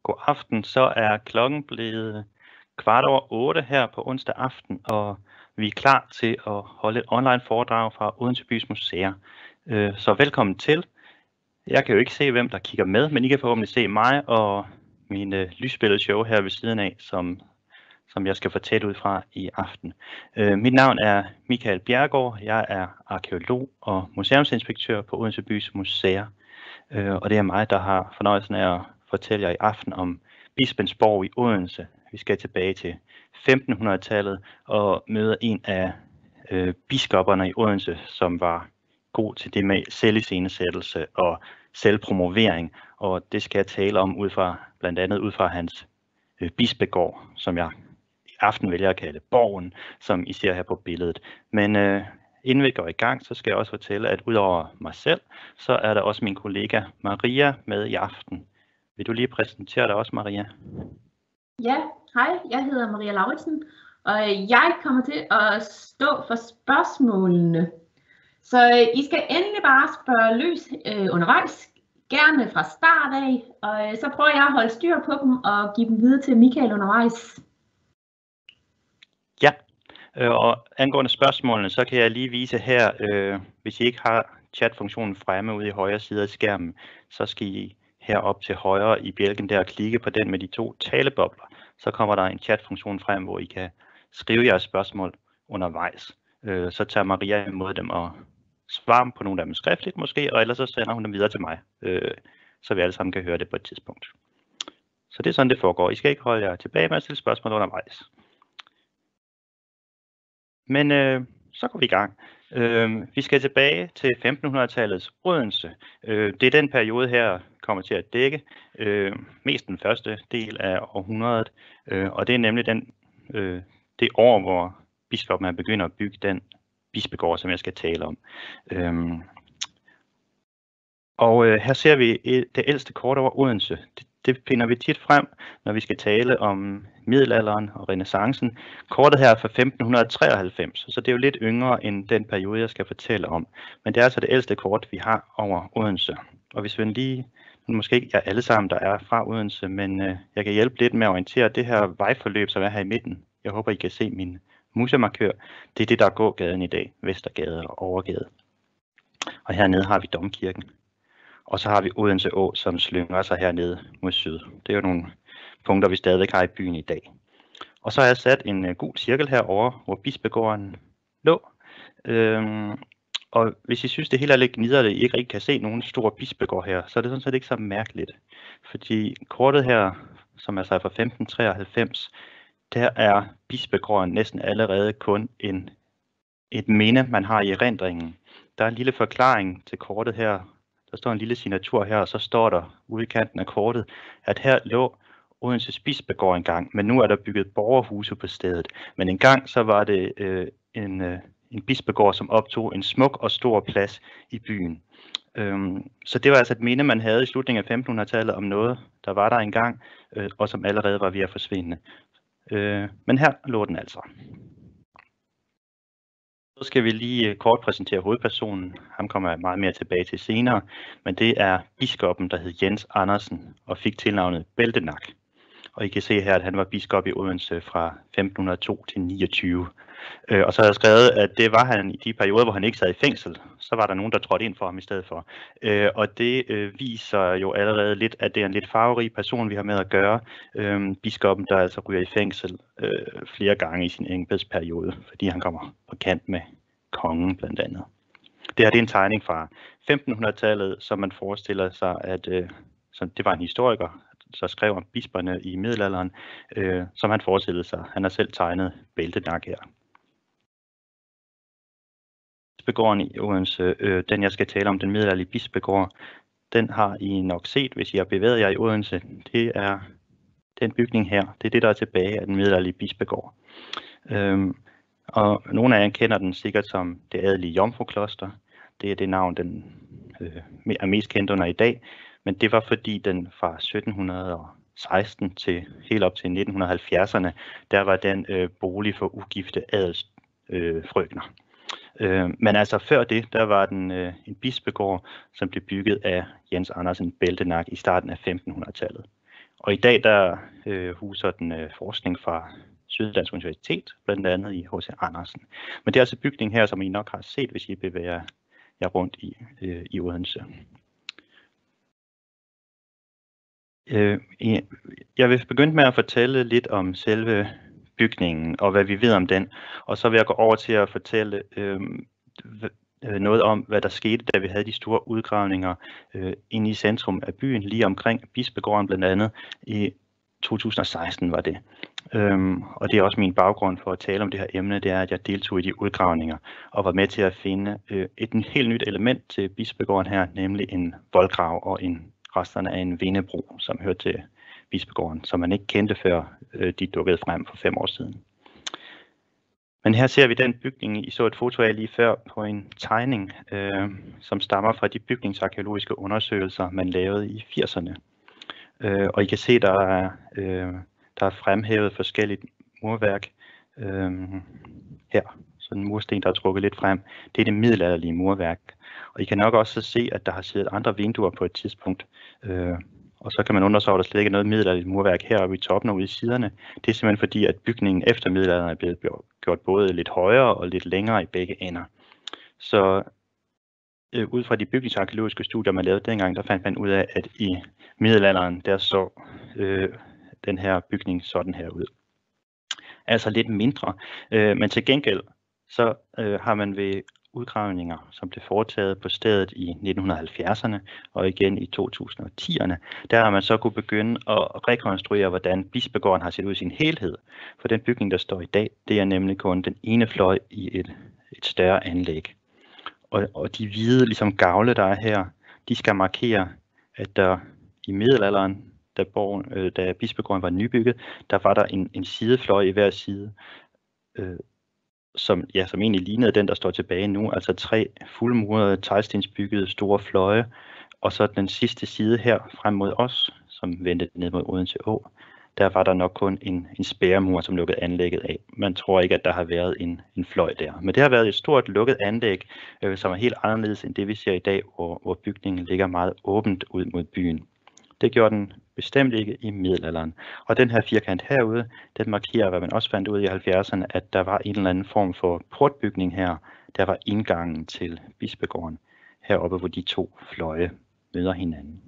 God aften. Så er klokken blevet 7:15 her på onsdag aften, og vi er klar til at holde et online foredrag fra Odense Bys Museer. Så velkommen til. Jeg kan jo ikke se, hvem der kigger med, men I kan forhåbentlig se mig og min lysbilledshow her ved siden af, som jeg skal fortælle ud fra i aften. Mit navn er Michael Bjerregaard. Jeg er arkæolog og museumsinspektør på Odense Bys Museer. Og det er mig, der har fornøjelsen af at fortælle jer i aften om Bispensborg i Odense. Vi skal tilbage til 1500-tallet og møde en af biskopperne i Odense, som var god til det med selviscenesættelse og selvpromovering. Og det skal jeg tale om blandt andet ud fra hans bispegård, som jeg i aften vælger at kalde Borgen, som I ser her på billedet. Men inden vi går i gang, så skal jeg også fortælle, at udover mig selv, så er der også min kollega Maria med i aften. Vil du lige præsentere dig også, Maria? Ja, hej, jeg hedder Maria Lauritsen, og jeg kommer til at stå for spørgsmålene. Så I skal endelig bare spørge løs undervejs, gerne fra start af, og så prøver jeg at holde styr på dem og give dem videre til Michael undervejs. Ja, og angående spørgsmålene, så kan jeg lige vise her, hvis I ikke har chatfunktionen fremme ude i højre side af skærmen, så skal I herop til højre i bjælken der klikke på den med de 2 talebobler. Så kommer der en chatfunktion frem, hvor I kan skrive jeres spørgsmål undervejs. Så tager Maria imod dem og svarer på nogle af dem skriftligt måske, og ellers så sender hun dem videre til mig, så vi alle sammen kan høre det på et tidspunkt. Så det er sådan, det foregår. I skal ikke holde jer tilbage med at stille spørgsmål undervejs. Men så går vi i gang. Vi skal tilbage til 1500-tallets Odense. Det er den periode her kommer til at dække mest den første del af århundredet, og det er nemlig det år, hvor biskoppen begynder at bygge den bispegård, som jeg skal tale om. Her ser vi det ældste kort over Odense. Det finder vi tit frem, når vi skal tale om middelalderen og renæssancen. Kortet her er fra 1593, så det er jo lidt yngre end den periode, jeg skal fortælle om. Men det er altså det ældste kort, vi har over Odense. Og hvis vi lige, måske ikke jer alle sammen, der er fra Odense, men jeg kan hjælpe lidt med at orientere det her vejforløb, som er her i midten. Jeg håber, I kan se min musemarkør. Det er det, der er gågaden i dag, Vestergade og Overgade. Og hernede har vi Domkirken. Og så har vi Odense Å, som slynger sig hernede mod syd. Det er jo nogle punkter, vi stadigvæk har i byen i dag. Og så har jeg sat en gul cirkel herover, hvor bispegården lå. Og hvis I synes, det hele er lidt gnider, I ikke rigtig kan se nogen stor bispegård her, så er det sådan set ikke så mærkeligt. Fordi kortet her, som er så fra 1593, der er bispegården næsten allerede kun et minde, man har i erindringen. Der er en lille forklaring til kortet her. Der står en lille signatur her, og så står der ude i kanten af kortet, at her lå Odenses bispegård engang, men nu er der bygget borgerhuse på stedet. Men engang så var det en bispegård, som optog en smuk og stor plads i byen. Så det var altså et minde, man havde i slutningen af 1500-tallet om noget, der var der engang, og som allerede var ved at forsvinde. Men her lå den altså. Så skal vi lige kort præsentere hovedpersonen. Ham kommer jeg meget mere tilbage til senere. Men det er biskoppen, der hed Jens Andersen og fik tilnavnet Bæltenak. Og I kan se her, at han var biskop i Odense fra 1502 til 29. Og så har jeg skrevet, at det var han i de perioder, hvor han ikke sad i fængsel. Så var der nogen, der trådte ind for ham i stedet for. Og det viser jo allerede lidt, at det er en lidt farverig person, vi har med at gøre. Biskoppen, der altså ryger i fængsel flere gange i sin embedsperiode, fordi han kommer på kant med kongen blandt andet. Det her det er en tegning fra 1500-tallet, som man forestiller sig, at det var en historiker, så skrev om bisperne i middelalderen, som han forestillede sig. Han har selv tegnet Bæltenak her. Bispegården i Odense, den jeg skal tale om, den middelalderlige bispegård, den har I nok set, hvis I har bevæget jer i Odense. Det er den bygning her. Det er det, der er tilbage af den middelalderlige bispegård. Og nogle af jer kender den sikkert som det adelige Jomfrukloster. Det er det navn, den er mest kendt under i dag. Men det var fordi den fra 1716 til helt op til 1970'erne, der var den bolig for ugifte adelsfrøkner. Men altså før det, der var den en bispegård, som blev bygget af Jens Andersen Bæltenak i starten af 1500-tallet. Og i dag der huser den forskning fra Syddansk Universitet, blandt andet i H.C. Andersen. Men det er altså bygningen her, som I nok har set, hvis I bevæger jer rundt i Odense. Jeg vil begynde med at fortælle lidt om selve bygningen og hvad vi ved om den, og så vil jeg gå over til at fortælle noget om, hvad der skete, da vi havde de store udgravninger inde i centrum af byen, lige omkring Bispegården blandt andet. I 2016 var det. Og det er også min baggrund for at tale om det her emne, det er, at jeg deltog i de udgravninger og var med til at finde et helt nyt element til Bispegården her, nemlig en voldgrav og resterne af en vindebro, som hørte til Bispegården, som man ikke kendte før de dukkede frem for 5 år siden. Men her ser vi den bygning, I så et foto af lige før på en tegning, som stammer fra de bygningsarkæologiske undersøgelser, man lavede i 80'erne. Og I kan se, der er fremhævet forskelligt murværk her. Sådan en mursten, der er trukket lidt frem. Det er det middelalderlige murværk. Og I kan nok også se, at der har siddet andre vinduer på et tidspunkt. Og så kan man undre sig over, at der slet ikke er noget middelalderligt murværk heroppe i toppen og ude i siderne. Det er simpelthen fordi, at bygningen efter middelalderen er blevet gjort både lidt højere og lidt længere i begge ender. Så ud fra de bygningsarkæologiske studier, man lavede dengang, der fandt man ud af, at i middelalderen, der så den her bygning sådan her ud. Altså lidt mindre, men til gengæld så har man ved udgravninger, som blev foretaget på stedet i 1970'erne og igen i 2010'erne, der har man så kunne begynde at rekonstruere, hvordan Bispegården har set ud i sin helhed. For den bygning, der står i dag, det er nemlig kun den ene fløj i et større anlæg. Og de hvide ligesom gavle, der er her, de skal markere, at der i middelalderen, da Bispegården var nybygget, der var der en sidefløj i hver side, som egentlig lignede den, der står tilbage nu, altså 3 fuldmurede, teglstensbyggede store fløje, og så den sidste side her frem mod os, som vendte ned mod Odense Å, der var der nok kun en spærremur, som lukkede anlægget af. Man tror ikke, at der har været en fløj der. Men det har været et stort lukket anlæg, som er helt anderledes end det, vi ser i dag, hvor bygningen ligger meget åbent ud mod byen. Det gjorde den bestemt ikke i middelalderen. Og den her firkant herude, den markerer, hvad man også fandt ud i 70'erne, at der var en eller anden form for portbygning her. Der var indgangen til Bispegården, heroppe hvor de 2 fløje møder hinanden.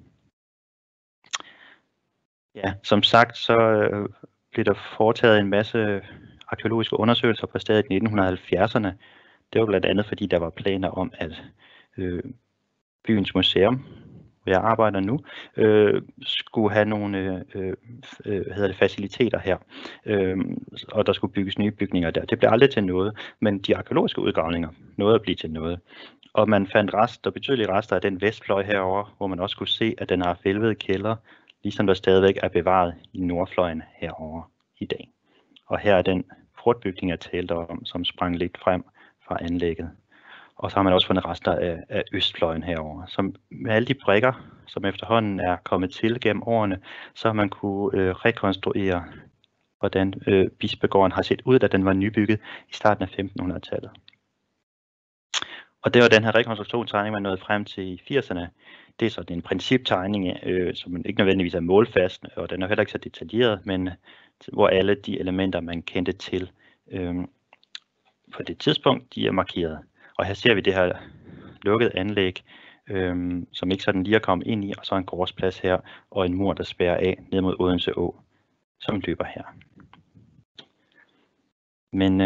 Ja, som sagt, så blev der foretaget en masse arkæologiske undersøgelser på stedet i 1970'erne. Det var blandt andet, fordi der var planer om, at byens museum, hvor jeg arbejder nu, skulle have nogle faciliteter her, og der skulle bygges nye bygninger der. Det blev aldrig til noget, men de arkæologiske udgravninger nåede at blive til noget. Og man fandt betydelige rester af den vestfløj herover, hvor man også kunne se, at den har hvælvede kælder, ligesom der stadigvæk er bevaret i nordfløjen herover i dag. Og her er den portbygning, jeg talte om, som sprang lidt frem fra anlægget. Og så har man også fundet rester af østfløjen herover. Så med alle de brikker, som efterhånden er kommet til gennem årene, så har man kunne rekonstruere, hvordan Bispegården har set ud, da den var nybygget i starten af 1500-tallet. Og det var den her rekonstruktionstegning, man nåede frem til i 80'erne. Det er sådan en principtegning, som ikke nødvendigvis er målfast, og den er heller ikke så detaljeret, men hvor alle de elementer, man kendte til på det tidspunkt, de er markeret. Og her ser vi det her lukkede anlæg, som ikke sådan lige er kommet ind i, og så en gårdsplads her, og en mur, der spærrer af ned mod Odense Å, som løber her. Men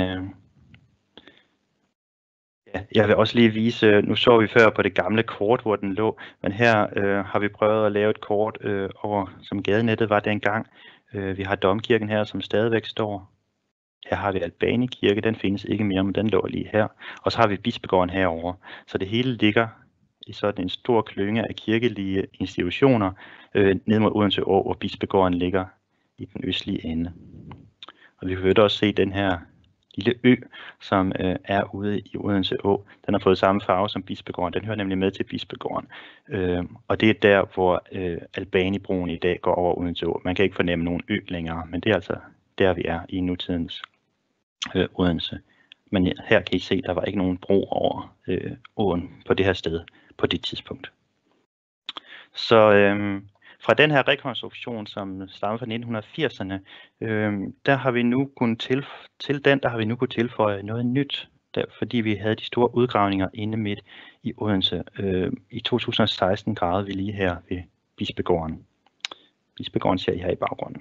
jeg vil også lige vise, nu så vi før på det gamle kort, hvor den lå, men her har vi prøvet at lave et kort over, som gadenettet var dengang. Vi har Domkirken her, som stadigvæk står. Her har vi Albani Kirke, den findes ikke mere, men den lå lige her. Og så har vi Bispegården herover. Så det hele ligger i sådan en stor klynge af kirkelige institutioner ned mod Odense Å, hvor Bispegården ligger i den østlige ende. Og vi kan også se den her lille ø, som er ude i Odense Å. Den har fået samme farve som Bispegården. Den hører nemlig med til Bispegården. Og det er der, hvor Albanibroen i dag går over Odense Å. Man kan ikke fornemme nogen ø længere, men det er altså der, vi er i nutidens Odense. Men her kan I se, at der var ikke nogen bro over åen på det her sted på det tidspunkt. Så fra den her rekonstruktion, som stammer fra 1980'erne, der har vi nu kunnet tilføje noget nyt, fordi vi havde de store udgravninger inde midt i Odense. I 2016 gravede vi lige her ved Bispegården. Bispegården ser I her i baggrunden.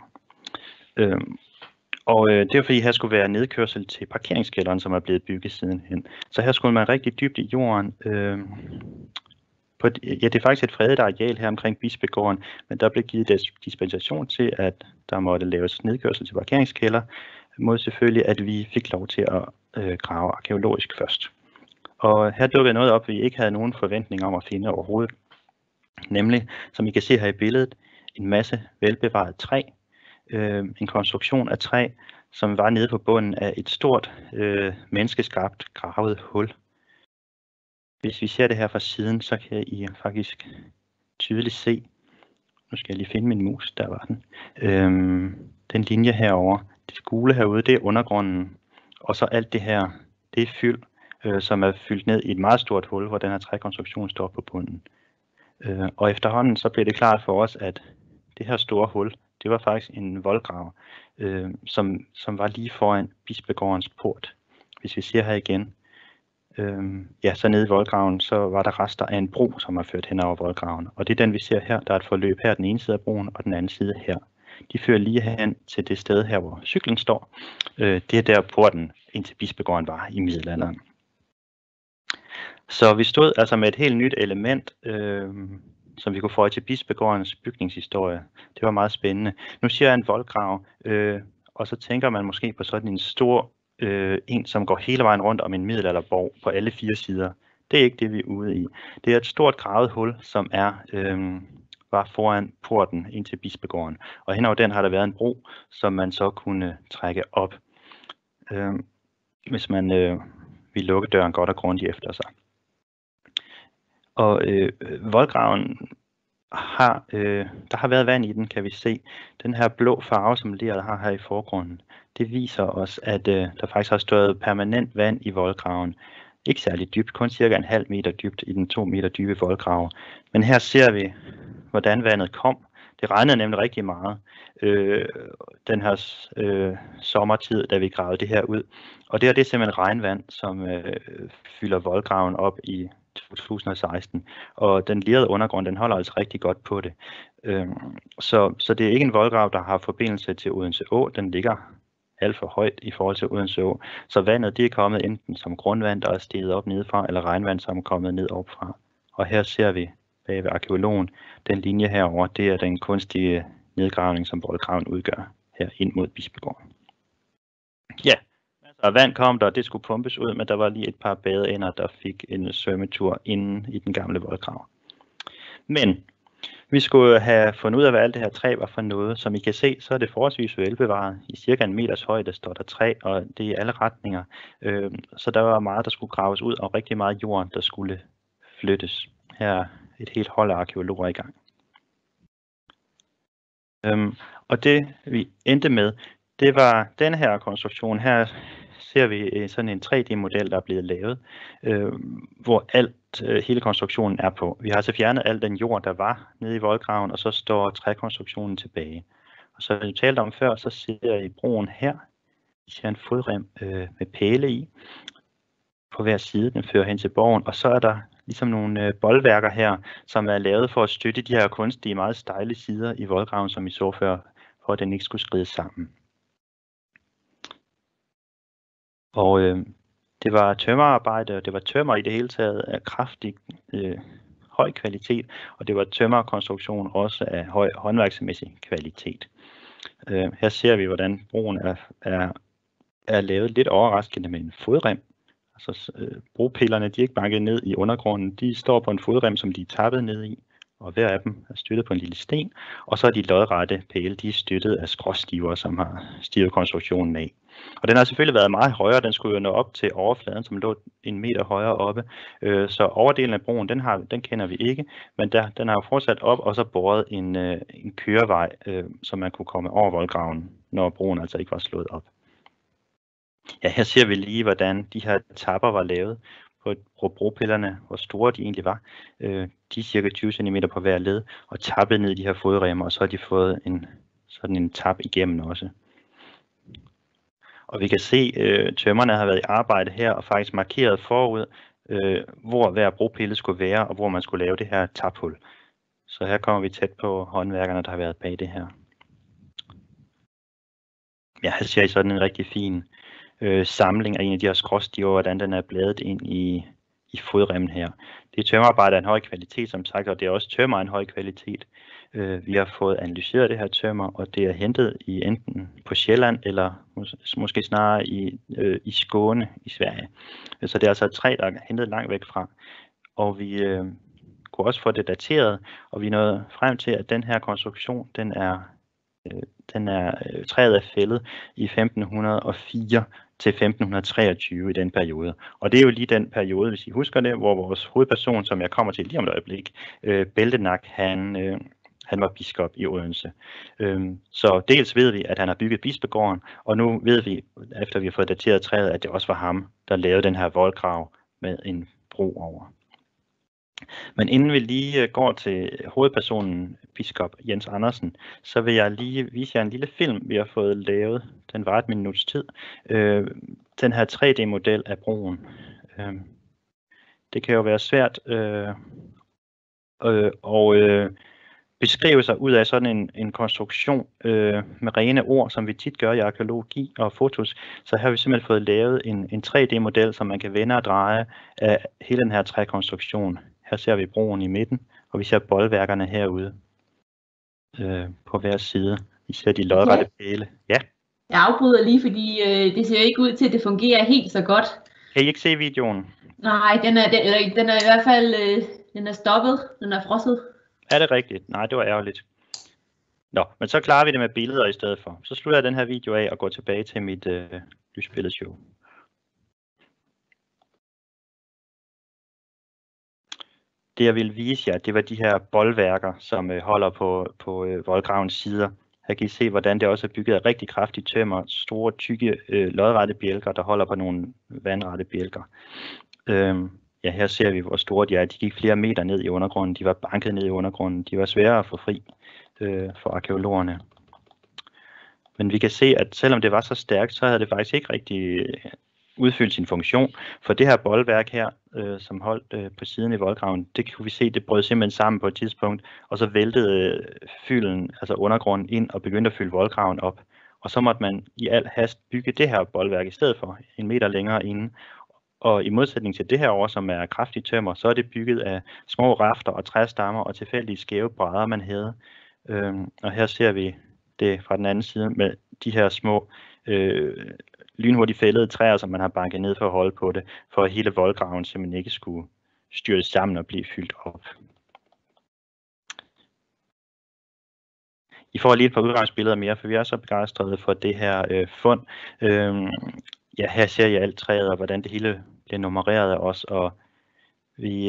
Og det er fordi, her skulle være nedkørsel til parkeringskælderen, som er blevet bygget sidenhen. Så her skulle man rigtig dybt i jorden. Det er faktisk et fredet areal her omkring Bispegården, men der blev givet dispensation til, at der måtte laves nedkørsel til parkeringskælder, mod selvfølgelig, at vi fik lov til at grave arkæologisk først. Og her dukkede noget op, vi ikke havde nogen forventning om at finde overhovedet. Nemlig, som I kan se her i billedet, en masse velbevaret træ. En konstruktion af træ, som var nede på bunden af et stort menneskeskabt gravet hul. Hvis vi ser det her fra siden, så kan I faktisk tydeligt se, nu skal jeg lige finde min mus, der var den, den linje herover, det gule herude, det er undergrunden, og så alt det her, det er fyld, som er fyldt ned i et meget stort hul, hvor den her trækonstruktion står på bunden. Og efterhånden så blev det klart for os, at det her store hul, det var faktisk en voldgrav, som var lige foran Bispegårdens port. Hvis vi ser her igen, så nede i voldgraven, så var der rester af en bro, som er ført hen over voldgraven. Og det er den, vi ser her. Der er et forløb her, den ene side af broen, og den anden side her. De fører lige hen til det sted her, hvor cyklen står. Det er der porten ind til Bispegården var i middelalderen. Så vi stod altså med et helt nyt element, som vi kunne få til Bispegårdens bygningshistorie. Det var meget spændende. Nu siger jeg en voldgrav, og så tænker man måske på sådan en stor en, som går hele vejen rundt om en middelalderborg på alle 4 sider. Det er ikke det, vi er ude i. Det er et stort gravet hul, som var foran porten ind til Bispegården. Og henover den har der været en bro, som man så kunne trække op, hvis man ville lukke døren godt og grundigt efter sig. Og voldgraven der har været vand i den, kan vi se. Den her blå farve, som leret har her i forgrunden, det viser os, at der faktisk har stået permanent vand i voldgraven. Ikke særlig dybt, kun cirka 0,5 meter dybt i den 2 meter dybe voldgrav. Men her ser vi, hvordan vandet kom. Det regnede nemlig rigtig meget den her sommertid, da vi gravede det her ud. Og det er simpelthen regnvand, som fylder voldgraven op i 2016, og den lerede undergrund, den holder altså rigtig godt på det. Så det er ikke en voldgrav, der har forbindelse til Odense Å. Den ligger alt for højt i forhold til Odense Å. Så vandet, det er kommet enten som grundvand, der er steget op nedefra, eller regnvand, som er kommet ned opfra. Og her ser vi bag ved arkæologen, den linje herover, det er den kunstige nedgravning, som voldgraven udgør her ind mod Bispegården. Ja. Og vand kom der, og det skulle pumpes ud, men der var lige et par badeender, der fik en svømmetur inde i den gamle voldgrav. Men vi skulle have fundet ud af, hvad alt det her træ var for noget. Som I kan se, så er det forholdsvis velbevaret. I cirka 1 meters højde står der træ, og det er i alle retninger. Så der var meget, der skulle graves ud, og rigtig meget jord, der skulle flyttes. Her er et helt hold af arkæologer i gang. Og det vi endte med, det var den her konstruktion. Her ser vi sådan en 3D-model, der er blevet lavet, hvor hele konstruktionen er på. Vi har altså fjernet al den jord, der var nede i voldgraven, og så står trækonstruktionen tilbage. Og så vi talte om før, så ser I broen her. Vi ser en fodrem med pæle i på hver side, den fører hen til borgen, og så er der ligesom nogle boldværker her, som er lavet for at støtte de her kunstige, meget stejle sider i voldgraven, som I så før, for at den ikke skulle skride sammen. Og det var tømmerarbejde, og det var tømmer i det hele taget af kraftig, høj kvalitet, og det var tømmerkonstruktion også af høj håndværksmæssig kvalitet. Her ser vi, hvordan broen er lavet lidt overraskende med en fodrem. Altså bropillerne, de er ikke banket ned i undergrunden, de står på en fodrem, som de er tappet ned i, og hver af dem er støttet på en lille sten, og så er de lodrette pæle, de er støttet af skråstiver, som har stivet konstruktionen af. Og den har selvfølgelig været meget højere, den skulle jo nå op til overfladen, som lå 1 meter højere oppe. Så overdelen af broen, den kender vi ikke, men den har jo fortsat op, og så boret en kørevej, så man kunne komme over voldgraven, når broen altså ikke var slået op. Ja, her ser vi lige, hvordan de her tapper var lavet. på bropillerne, hvor store de egentlig var. De er cirka 20 cm på hver led, og tappet ned i de her fodremmer, og så har de fået sådan en tap igennem også. Og vi kan se, tømmerne har været i arbejde her, og faktisk markeret forud, hvor hver bropille skulle være, og hvor man skulle lave det her taphul. Så her kommer vi tæt på håndværkerne, der har været bag det her. Ja, her ser I sådan en rigtig fin samling af en af de her skråstiver, hvordan den er bladet ind i fodremmen her. Det er tømmerarbejde af en høj kvalitet, som sagt, og det er også tømmer af en høj kvalitet. Vi har fået analyseret det her tømmer, og det er hentet i enten på Sjælland, eller måske snarere i Skåne i Sverige. Så det er altså et træ, der er hentet langt væk fra. Og vi kunne også få det dateret, og vi nåede frem til, at den her konstruktion, træet er fældet i 1504 til 1523 i den periode. Og det er jo lige den periode, hvis I husker det, hvor vores hovedperson, som jeg kommer til lige om et øjeblik, Bæltenak, han var biskop i Odense. Så dels ved vi, at han har bygget bispegården, og nu ved vi, efter vi har fået dateret træet, at det også var ham, der lavede den her voldgrav med en bro over. Men inden vi lige går til hovedpersonen, biskop Jens Andersen, så vil jeg lige vise jer en lille film, vi har fået lavet. Den var et minuts tid. Den her 3D-model af broen. Det kan jo være svært at beskrive sig ud af sådan en konstruktion med rene ord, som vi tit gør i arkæologi og fotos. Så her har vi simpelthen fået lavet en 3D-model, som man kan vende og dreje af hele den her trækonstruktion. Her ser vi broen i midten, og vi ser bolværkerne herude på hver side. Vi ser de lodrette pæle. Ja. Jeg afbryder lige, fordi det ser ikke ud til, at det fungerer helt så godt. Kan I ikke se videoen? Nej, den er i hvert fald den er stoppet. Den er frosset. Er det rigtigt? Nej, det var ærgerligt. Nå, men så klarer vi det med billeder i stedet for. Så slutter jeg den her video af og går tilbage til mit lysbilledshow. Det jeg ville vise jer, det var de her bolværker, som holder på voldgravens sider. Her kan I se, hvordan det også er bygget af rigtig kraftige tømmer, store, tykke, lodrette bjælker, der holder på nogle vandrette bjælker. Ja, her ser vi, hvor store de er. De gik flere meter ned i undergrunden. De var banket ned i undergrunden. De var svære at få fri for arkæologerne. Men vi kan se, at selvom det var så stærkt, så havde det faktisk ikke rigtig udfyldt sin funktion. For det her bolværk her, som holdt på siden i voldgraven, det kunne vi se, det brød simpelthen sammen på et tidspunkt, og så væltede fylden, altså undergrunden, ind og begyndte at fylde voldgraven op. Og så måtte man i al hast bygge det her bolværk i stedet for, 1 meter længere inde. Og i modsætning til det her år, som er kraftigt tømmer, så er det bygget af små rafter og træstammer og tilfældige skæve brædder, man havde. Og her ser vi det fra den anden side med de her små lynhurtigt fældede træer, som man har banket ned for at holde på det, for at hele voldgraven simpelthen ikke skulle styrte sammen og blive fyldt op. I får lige et par udgangsbilleder mere, for vi er så begejstrede for det her fund. Ja, her ser jeg alt træet, og hvordan det hele bliver nummereret af os, og vi...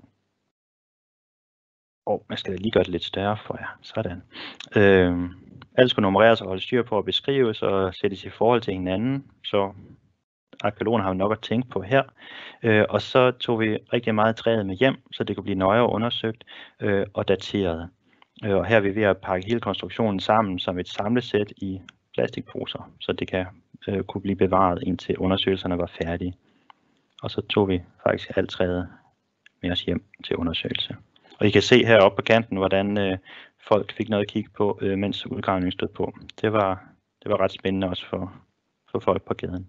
jeg skal lige gøre det lidt større for jer. Sådan. Alt skulle nummereres og holde styr på at beskrives og sættes i forhold til hinanden, så arkæologerne har jo nok at tænke på her. Og så tog vi rigtig meget træet med hjem, så det kunne blive nøjere undersøgt og dateret. Og her er vi ved at pakke hele konstruktionen sammen som et samlesæt i plastikposer, så det kan kunne blive bevaret indtil undersøgelserne var færdige. Og så tog vi faktisk alt træet med os hjem til undersøgelse. Og I kan se heroppe på kanten, hvordan folk fik noget at kigge på, mens udgravningen stod på. Det var ret spændende også for folk på gaden.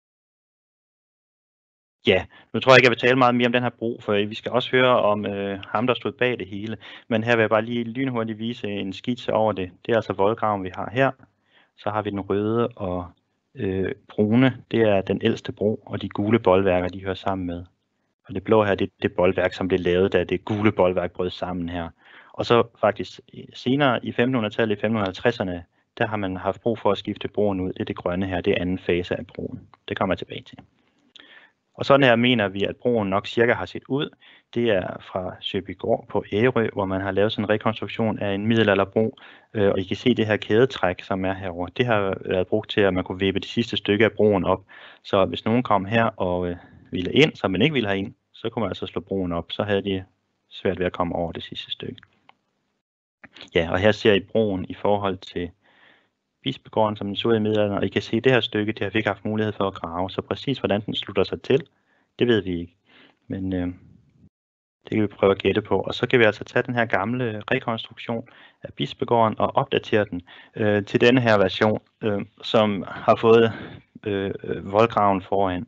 Ja, nu tror jeg ikke, jeg vil tale meget mere om den her bro, for vi skal også høre om ham, der stod bag det hele. Men her vil jeg bare lige lynhurtigt vise en skitse over det. Det er altså voldgraven, vi har her. Så har vi den røde og brune, det er den ældste bro, og de gule bolværker, de hører sammen med. Og det blå her, det er det bolværk, som blev lavet, da det gule bolværk brød sammen her. Og så faktisk senere i 1500-tallet, i 1550'erne, der har man haft brug for at skifte broen ud. Det er det grønne her, det er anden fase af broen. Det kommer jeg tilbage til. Og sådan her mener vi, at broen nok cirka har set ud. Det er fra Søbygård på Ærø, hvor man har lavet sådan en rekonstruktion af en middelalderbro. Og I kan se det her kædetræk, som er herovre. Det har været brugt til, at man kunne vippe det sidste stykke af broen op. Så hvis nogen kom her og ville ind, som man ikke ville have ind, så kunne man altså slå broen op. Så havde de svært ved at komme over det sidste stykke. Ja, og her ser I broen i forhold til Bispegården, som den så i middelalderen, og I kan se det her stykke, det har vi ikke haft mulighed for at grave, så præcis hvordan den slutter sig til, det ved vi ikke. Men det kan vi prøve at gætte på, og så kan vi altså tage den her gamle rekonstruktion af Bispegården og opdatere den til denne her version, som har fået voldgraven foran.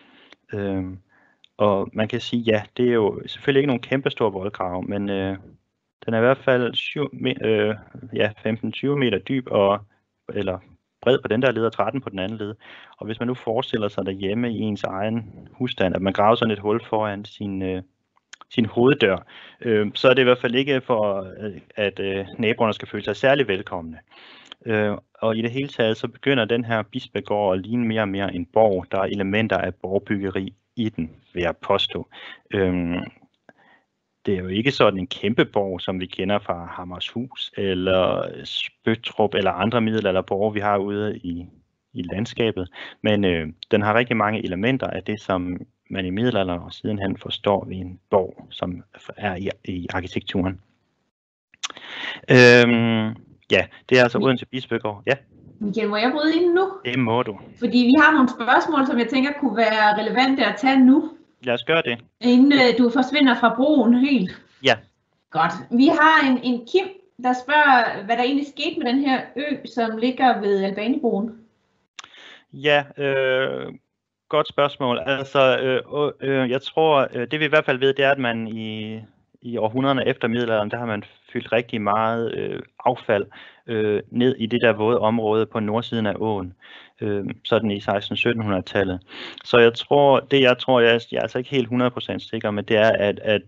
Og man kan sige, ja, det er jo selvfølgelig ikke nogen kæmpestor voldgrav, men den er i hvert fald 15-20 meter dyb eller bred på den der led og 13 på den anden led. Og hvis man nu forestiller sig derhjemme i ens egen husstand, at man graver sådan et hul foran sin hoveddør, så er det i hvert fald ikke for, at naboerne skal føle sig særlig velkomne. Og i det hele taget, så begynder den her Bispegård at ligne mere og mere en borg. Der er elementer af borgbyggeri i den, vil jeg påstå. Det er jo ikke sådan en kæmpe borg, som vi kender fra Hammershus eller Spøttrup eller andre middelalderborge, vi har ude i landskabet. Men den har rigtig mange elementer af det, som man i middelalderen og sidenhen forstår ved en borg, som er i arkitekturen. Ja, det er altså Odense Bispegård. Ja. Michael, må jeg bryde ind nu? Det må du. Fordi vi har nogle spørgsmål, som jeg tænker kunne være relevante at tage nu. Lad os gøre det. Inden du forsvinder fra broen helt. Ja. Godt. Vi har en Kim, der spørger, hvad der egentlig skete med den her ø, som ligger ved Albanibroen. Ja, godt spørgsmål. Altså, jeg tror, det vi i hvert fald ved, det er, at man i århundrederne efter middelalderen, der har man fyldt rigtig meget affald ned i det der våde område på nordsiden af åen, sådan i 1600-1700-tallet. Så jeg er altså ikke helt 100% sikker, men det er, at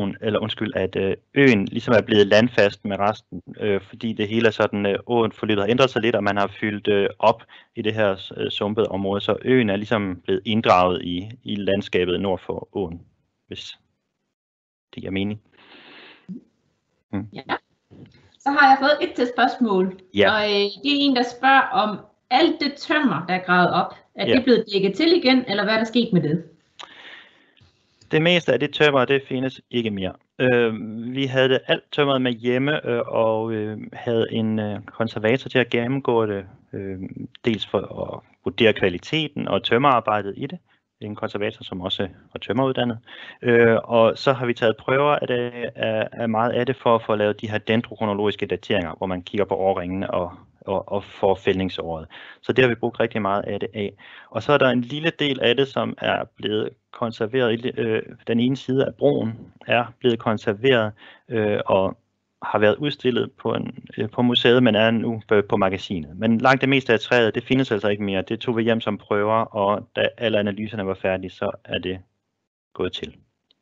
øen ligesom er blevet landfast med resten, fordi det hele er sådan, åen forløbet har ændret sig lidt, og man har fyldt op i det her sumpede område, så øen er ligesom blevet inddraget i landskabet nord for åen, hvis det giver mening. Ja. Så har jeg fået et til spørgsmål, ja. Og det er en, der spørger om alt det tømmer, der er gravet op, er det blevet dækket til igen, eller hvad er der sket med det? Det meste af det tømmer, det findes ikke mere. Vi havde det alt tømmeret med hjemme, og havde en konservator til at gennemgå det, dels for at vurdere kvaliteten og tømmerarbejdet i det. En konservator, som også var tømmeruddannet. Og så har vi taget prøver af meget af det for at få lavet de her dendrokronologiske dateringer, hvor man kigger på årringene og får fældningsåret. Så det har vi brugt rigtig meget af det af. Og så er der en lille del af det, som er blevet konserveret. Den ene side af broen er blevet konserveret og har været udstillet på museet, men er nu på magasinet. Men langt det meste af træet, det findes altså ikke mere. Det tog vi hjem som prøver, og da alle analyserne var færdige, så er det gået til.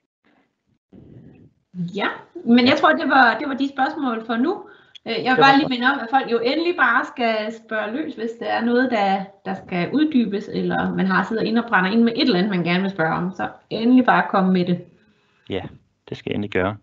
Ja, men jeg tror, det var de spørgsmål for nu. Jeg vil bare lige minde om, at folk jo endelig bare skal spørge løs, hvis der er noget, der skal uddybes, eller man har siddet inde og brænder ind med et eller andet, man gerne vil spørge om. Så endelig bare komme med det. Ja, det skal jeg endelig gøre.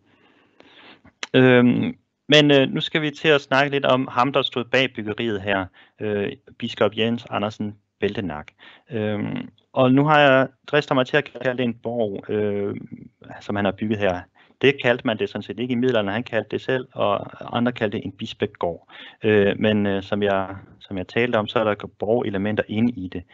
Men nu skal vi til at snakke lidt om ham, der stod bag byggeriet her, biskop Jens Andersen Beldenak. Og nu har jeg dristet mig til at kalde det en borg, som han har bygget her. Det kaldte man det sådan set ikke i middelalderen, han kaldte det selv, og andre kaldte det en bispegård. Men som jeg talte om, så er der borgelementer inde i det.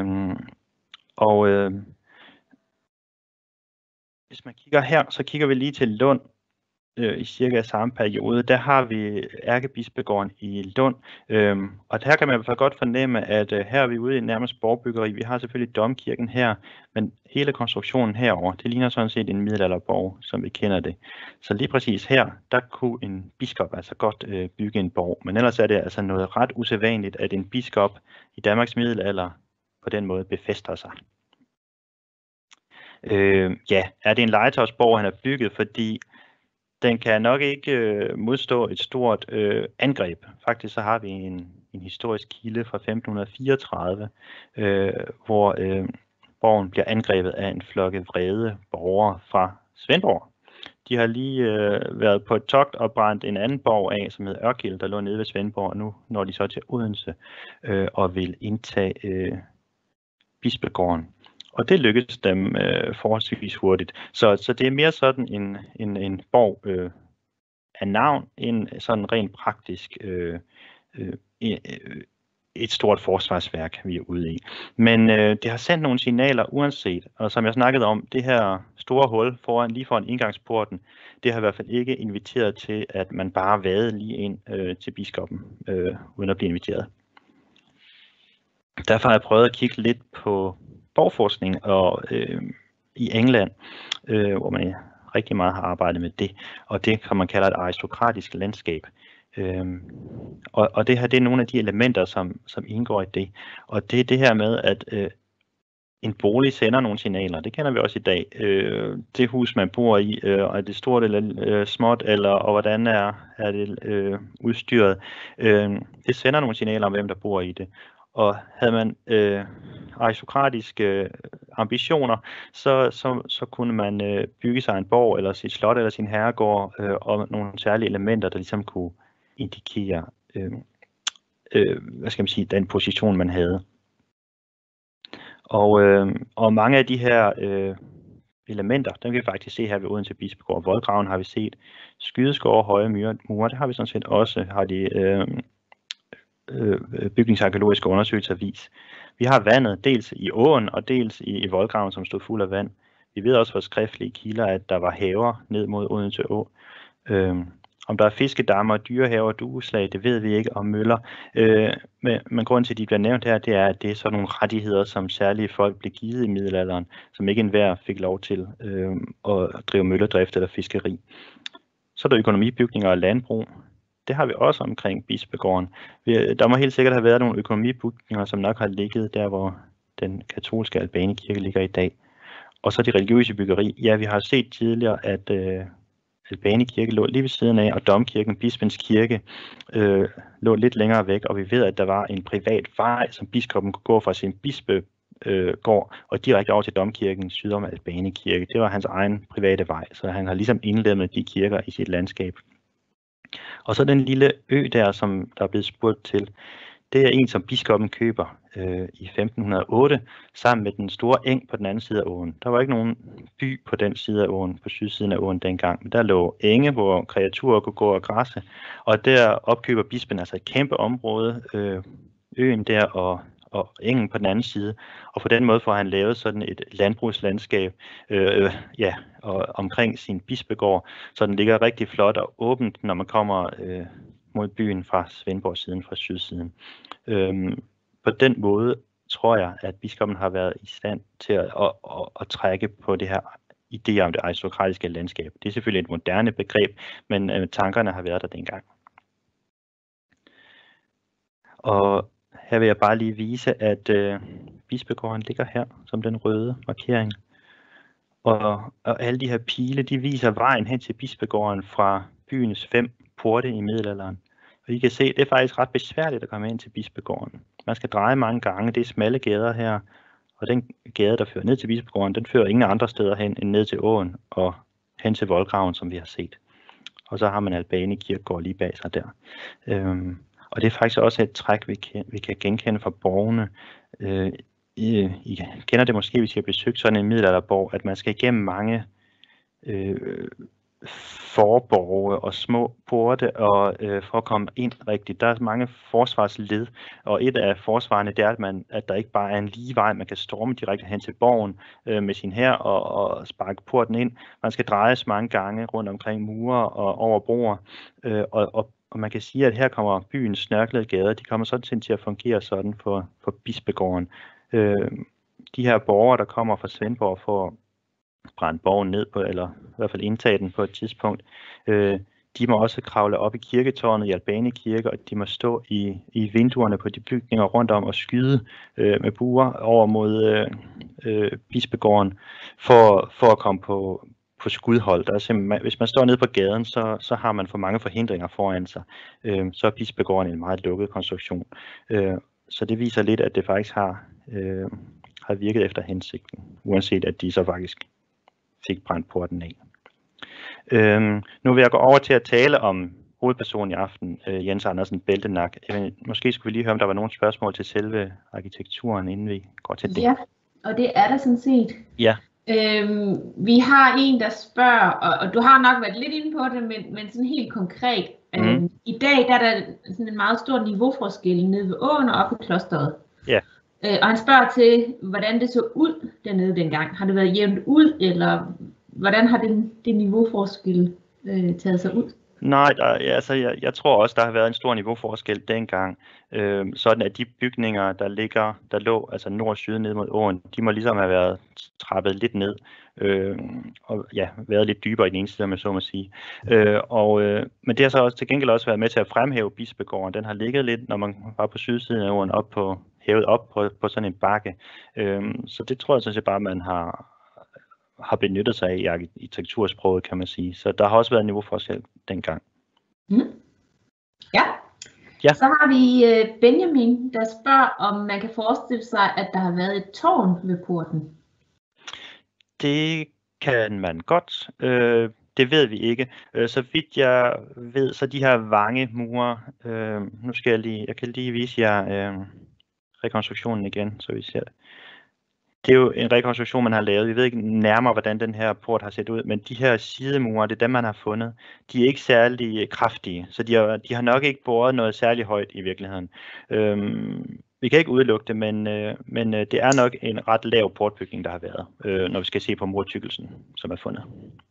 Hvis man kigger her, så kigger vi lige til Lund. I cirka samme periode, der har vi ærkebispegården i Lund, og her kan man i hvert fald godt fornemme, at her er vi ude i nærmest borgbyggeri. Vi har selvfølgelig domkirken her, men hele konstruktionen herover, det ligner sådan set en middelalderborg, som vi kender det. Så lige præcis her, der kunne en biskop altså godt bygge en borg, men ellers er det altså noget ret usædvanligt, at en biskop i Danmarks middelalder på den måde befæster sig. Ja, er det en legetøjsborg, han har bygget, fordi den kan nok ikke modstå et stort angreb. Faktisk så har vi en historisk kilde fra 1534, hvor borgen bliver angrebet af en flokke vrede borgere fra Svendborg. De har lige været på et togt og brændt en anden borg af, som hedder Ørkild, der lå nede ved Svendborg, og nu når de så til Odense og vil indtage Bispegården. Og det lykkedes dem forholdsvis hurtigt. Så det er mere sådan en borg af navn, end sådan rent praktisk et stort forsvarsværk, vi er ude i. Men det har sendt nogle signaler uanset, og som jeg snakkede om, det her store hul lige foran indgangsporten, det har i hvert fald ikke inviteret til, at man bare vadede lige ind til biskoppen, uden at blive inviteret. Derfor har jeg prøvet at kigge lidt på borgforskning og i England, hvor man rigtig meget har arbejdet med det, og det kan man kalde et aristokratisk landskab. Og det her, det er nogle af de elementer, som indgår i det. Og det er det her med, at en bolig sender nogle signaler. Det kender vi også i dag. Det hus, man bor i, er det stort eller småt, og hvordan er det udstyret. Det sender nogle signaler om, hvem der bor i det. Og havde man aristokratiske ambitioner, så kunne man bygge sig en borg, eller sit slot, eller sin herregård, og nogle særlige elementer, der ligesom kunne indikere, hvad skal man sige, den position, man havde. Og mange af de her elementer, dem kan vi faktisk se her ved Odense Bispegård. Voldgraven har vi set, skydeskår, høje mure, det har vi sådan set også, har de bygningsarkeologiske undersøgelser vist. Vi har vandet dels i åen og dels i voldgraven, som stod fuld af vand. Vi ved også fra skriftlige kilder, at der var haver ned mod Odense Å. Om der er fiskedammer, dyrehaver, dueslag, det ved vi ikke, om møller. Men grunden til, at de bliver nævnt her, det er, at det er sådan nogle rettigheder, som særlige folk blev givet i middelalderen, som ikke enhver fik lov til at drive mølledrift eller fiskeri. Så er der økonomibygninger og landbrug. Det har vi også omkring Bispegården. Der må helt sikkert have været nogle økonomibygninger, som nok har ligget der, hvor den katolske Albanekirke ligger i dag. Og så de religiøse byggeri. Ja, vi har set tidligere, at Albanekirke lå lige ved siden af, og domkirken, bispens kirke, lå lidt længere væk, og vi ved, at der var en privat vej, som biskoppen kunne gå fra sin bispegård og direkte over til domkirken syd om Albanekirke. Det var hans egen private vej, så han har ligesom indlemmet de kirker i sit landskab. Og så den lille ø der, som der er blevet spurgt til, det er en, som biskoppen køber i 1508, sammen med den store eng på den anden side af åen. Der var ikke nogen by på den side af åen, på sydsiden af åen dengang, men der lå enge, hvor kreaturer kunne gå og græsse, og der opkøber bispen altså et kæmpe område, øen der og engen på den anden side, og på den måde får han lavet sådan et landbrugslandskab og omkring sin bispegård, så den ligger rigtig flot og åbent, når man kommer mod byen fra Svendborg-siden, fra sydsiden. På den måde tror jeg, at biskoppen har været i stand til at trække på det her idé om det aristokratiske landskab. Det er selvfølgelig et moderne begreb, men tankerne har været der dengang. Og her vil jeg bare lige vise, at bispegården ligger her som den røde markering. Og alle de her pile, de viser vejen hen til bispegården fra byens 5 porte i middelalderen. Og I kan se, det er faktisk ret besværligt at komme ind til bispegården. Man skal dreje mange gange, det er smalle gader her. Og den gade, der fører ned til bispegården, den fører ingen andre steder hen end ned til åen og hen til voldgraven, som vi har set. Og så har man Albanekirkegård lige bag sig der. Og det er faktisk også et træk, vi kan genkende fra borgene. I kender det måske, hvis I har besøgt sådan en middelalderborg, at man skal igennem mange forborge og små porte og for at komme ind rigtigt. Der er mange forsvarsled, og et af forsvarene det er, at der ikke bare er en lige vej, man kan storme direkte hen til borgen med sin hær og sparke porten ind. Man skal drejes mange gange rundt omkring mure og over broer, og man kan sige, at her kommer byens snørklede gader, de kommer sådan til at fungere sådan for bispegården. De her borgere, der kommer fra Svendborg for at brænde borgen ned på, eller i hvert fald indtage den på et tidspunkt, de må også kravle op i kirketårnet i Albanekirke, og de må stå i vinduerne på de bygninger rundt om og skyde med buer over mod bispegården for at komme på skudhold. Der er simpelthen, hvis man står nede på gaden, så har man for mange forhindringer foran sig. Så er bispegården en meget lukket konstruktion. Så det viser lidt, at det faktisk har virket efter hensigten, uanset at de så faktisk fik brændt porten af. Nu vil jeg gå over til at tale om hovedpersonen i aften, Jens Andersen Beldenak. Måske skulle vi lige høre, om der var nogle spørgsmål til selve arkitekturen, inden vi går til det. og det er der sådan set. Ja. Vi har en, der spørger, og du har nok været lidt inde på det, men sådan helt konkret. I dag der er der sådan en meget stor niveauforskel nede ved åen og oppe i klosteret. Ja. Og han spørger til, hvordan det så ud dernede dengang. Har det været jævnt ud, eller hvordan har det niveauforskel taget sig ud? Nej, jeg tror også, der har været en stor niveauforskel dengang. Sådan at de bygninger, der lå altså nord og syd ned mod åen, de må ligesom have været trappet lidt ned. Og ja, været lidt dybere i den ene side, om jeg så må sige. Men det har så også til gengæld også været med til at fremhæve Bispegården. Den har ligget lidt, når man var på sydsiden af åen, hævet op på sådan en bakke. Så det tror jeg sådan set bare, man har benyttet sig af i arkitektursproget, kan man sige. Så der har også været en niveauforskel dengang. Ja. Så har vi Benjamin, der spørger, om man kan forestille sig, at der har været et tårn ved porten. Det kan man godt. Det ved vi ikke. Så vidt jeg ved, så de her vangemure, nu skal jeg kan lige vise jer rekonstruktionen igen, så vi ser det. Det er jo en rekonstruktion, man har lavet. Vi ved ikke nærmere, hvordan den her port har set ud, men de her sidemure, det er dem, man har fundet. De er ikke særlig kraftige, så de har nok ikke boret noget særlig højt i virkeligheden. Vi kan ikke udelukke det, men det er nok en ret lav portbygning, der har været, når vi skal se på murtykkelsen, som er fundet.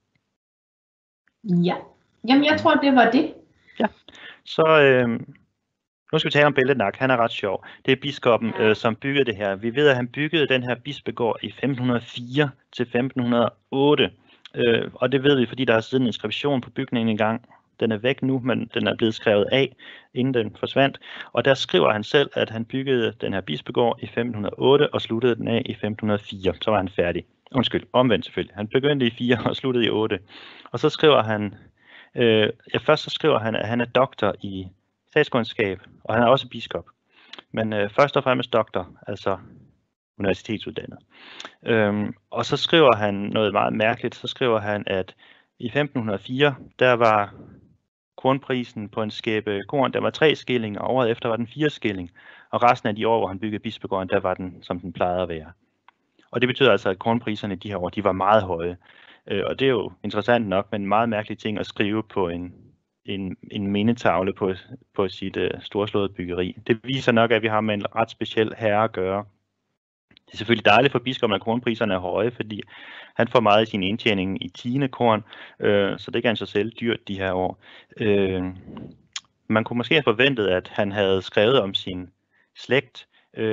Ja, jamen jeg tror, det var det. Ja, så nu skal vi tale om Bæltenak. Han er ret sjov. Det er biskoppen, som byggede det her. Vi ved, at han byggede den her bispegård i 1504 til 1508. Og det ved vi, fordi der er siden en inskription på bygningen engang. Den er væk nu, men den er blevet skrevet af, inden den forsvandt. Og der skriver han selv, at han byggede den her bispegård i 1508 og sluttede den af i 1504. Så var han færdig. Omvendt selvfølgelig. Han begyndte i 4 og sluttede i 8. Og så skriver han, først så skriver han, at han er doktor i statskundskab, og han er også biskop. Men først og fremmest doktor, altså universitetsuddannet. Og så skriver han noget meget mærkeligt. Så skriver han, at i 1504, der var kornprisen på en skæppe korn, der var 3 skilling, og året efter var den 4 skilling. Og resten af de år, hvor han byggede bispegården, der var den, som den plejede at være. Og det betyder altså, at kornpriserne de her år, de var meget høje. Og det er jo interessant nok, men en meget mærkelig ting at skrive på en mindetavle på sit storslåede byggeri. Det viser nok, at vi har med en ret speciel herre at gøre. Det er selvfølgelig dejligt for biskoppen, at kornpriserne er høje, fordi han får meget i sin indtjening i tiendekorn, så det kan han sig selv dyrt de her år. Man kunne måske have forventet, at han havde skrevet om sin slægt,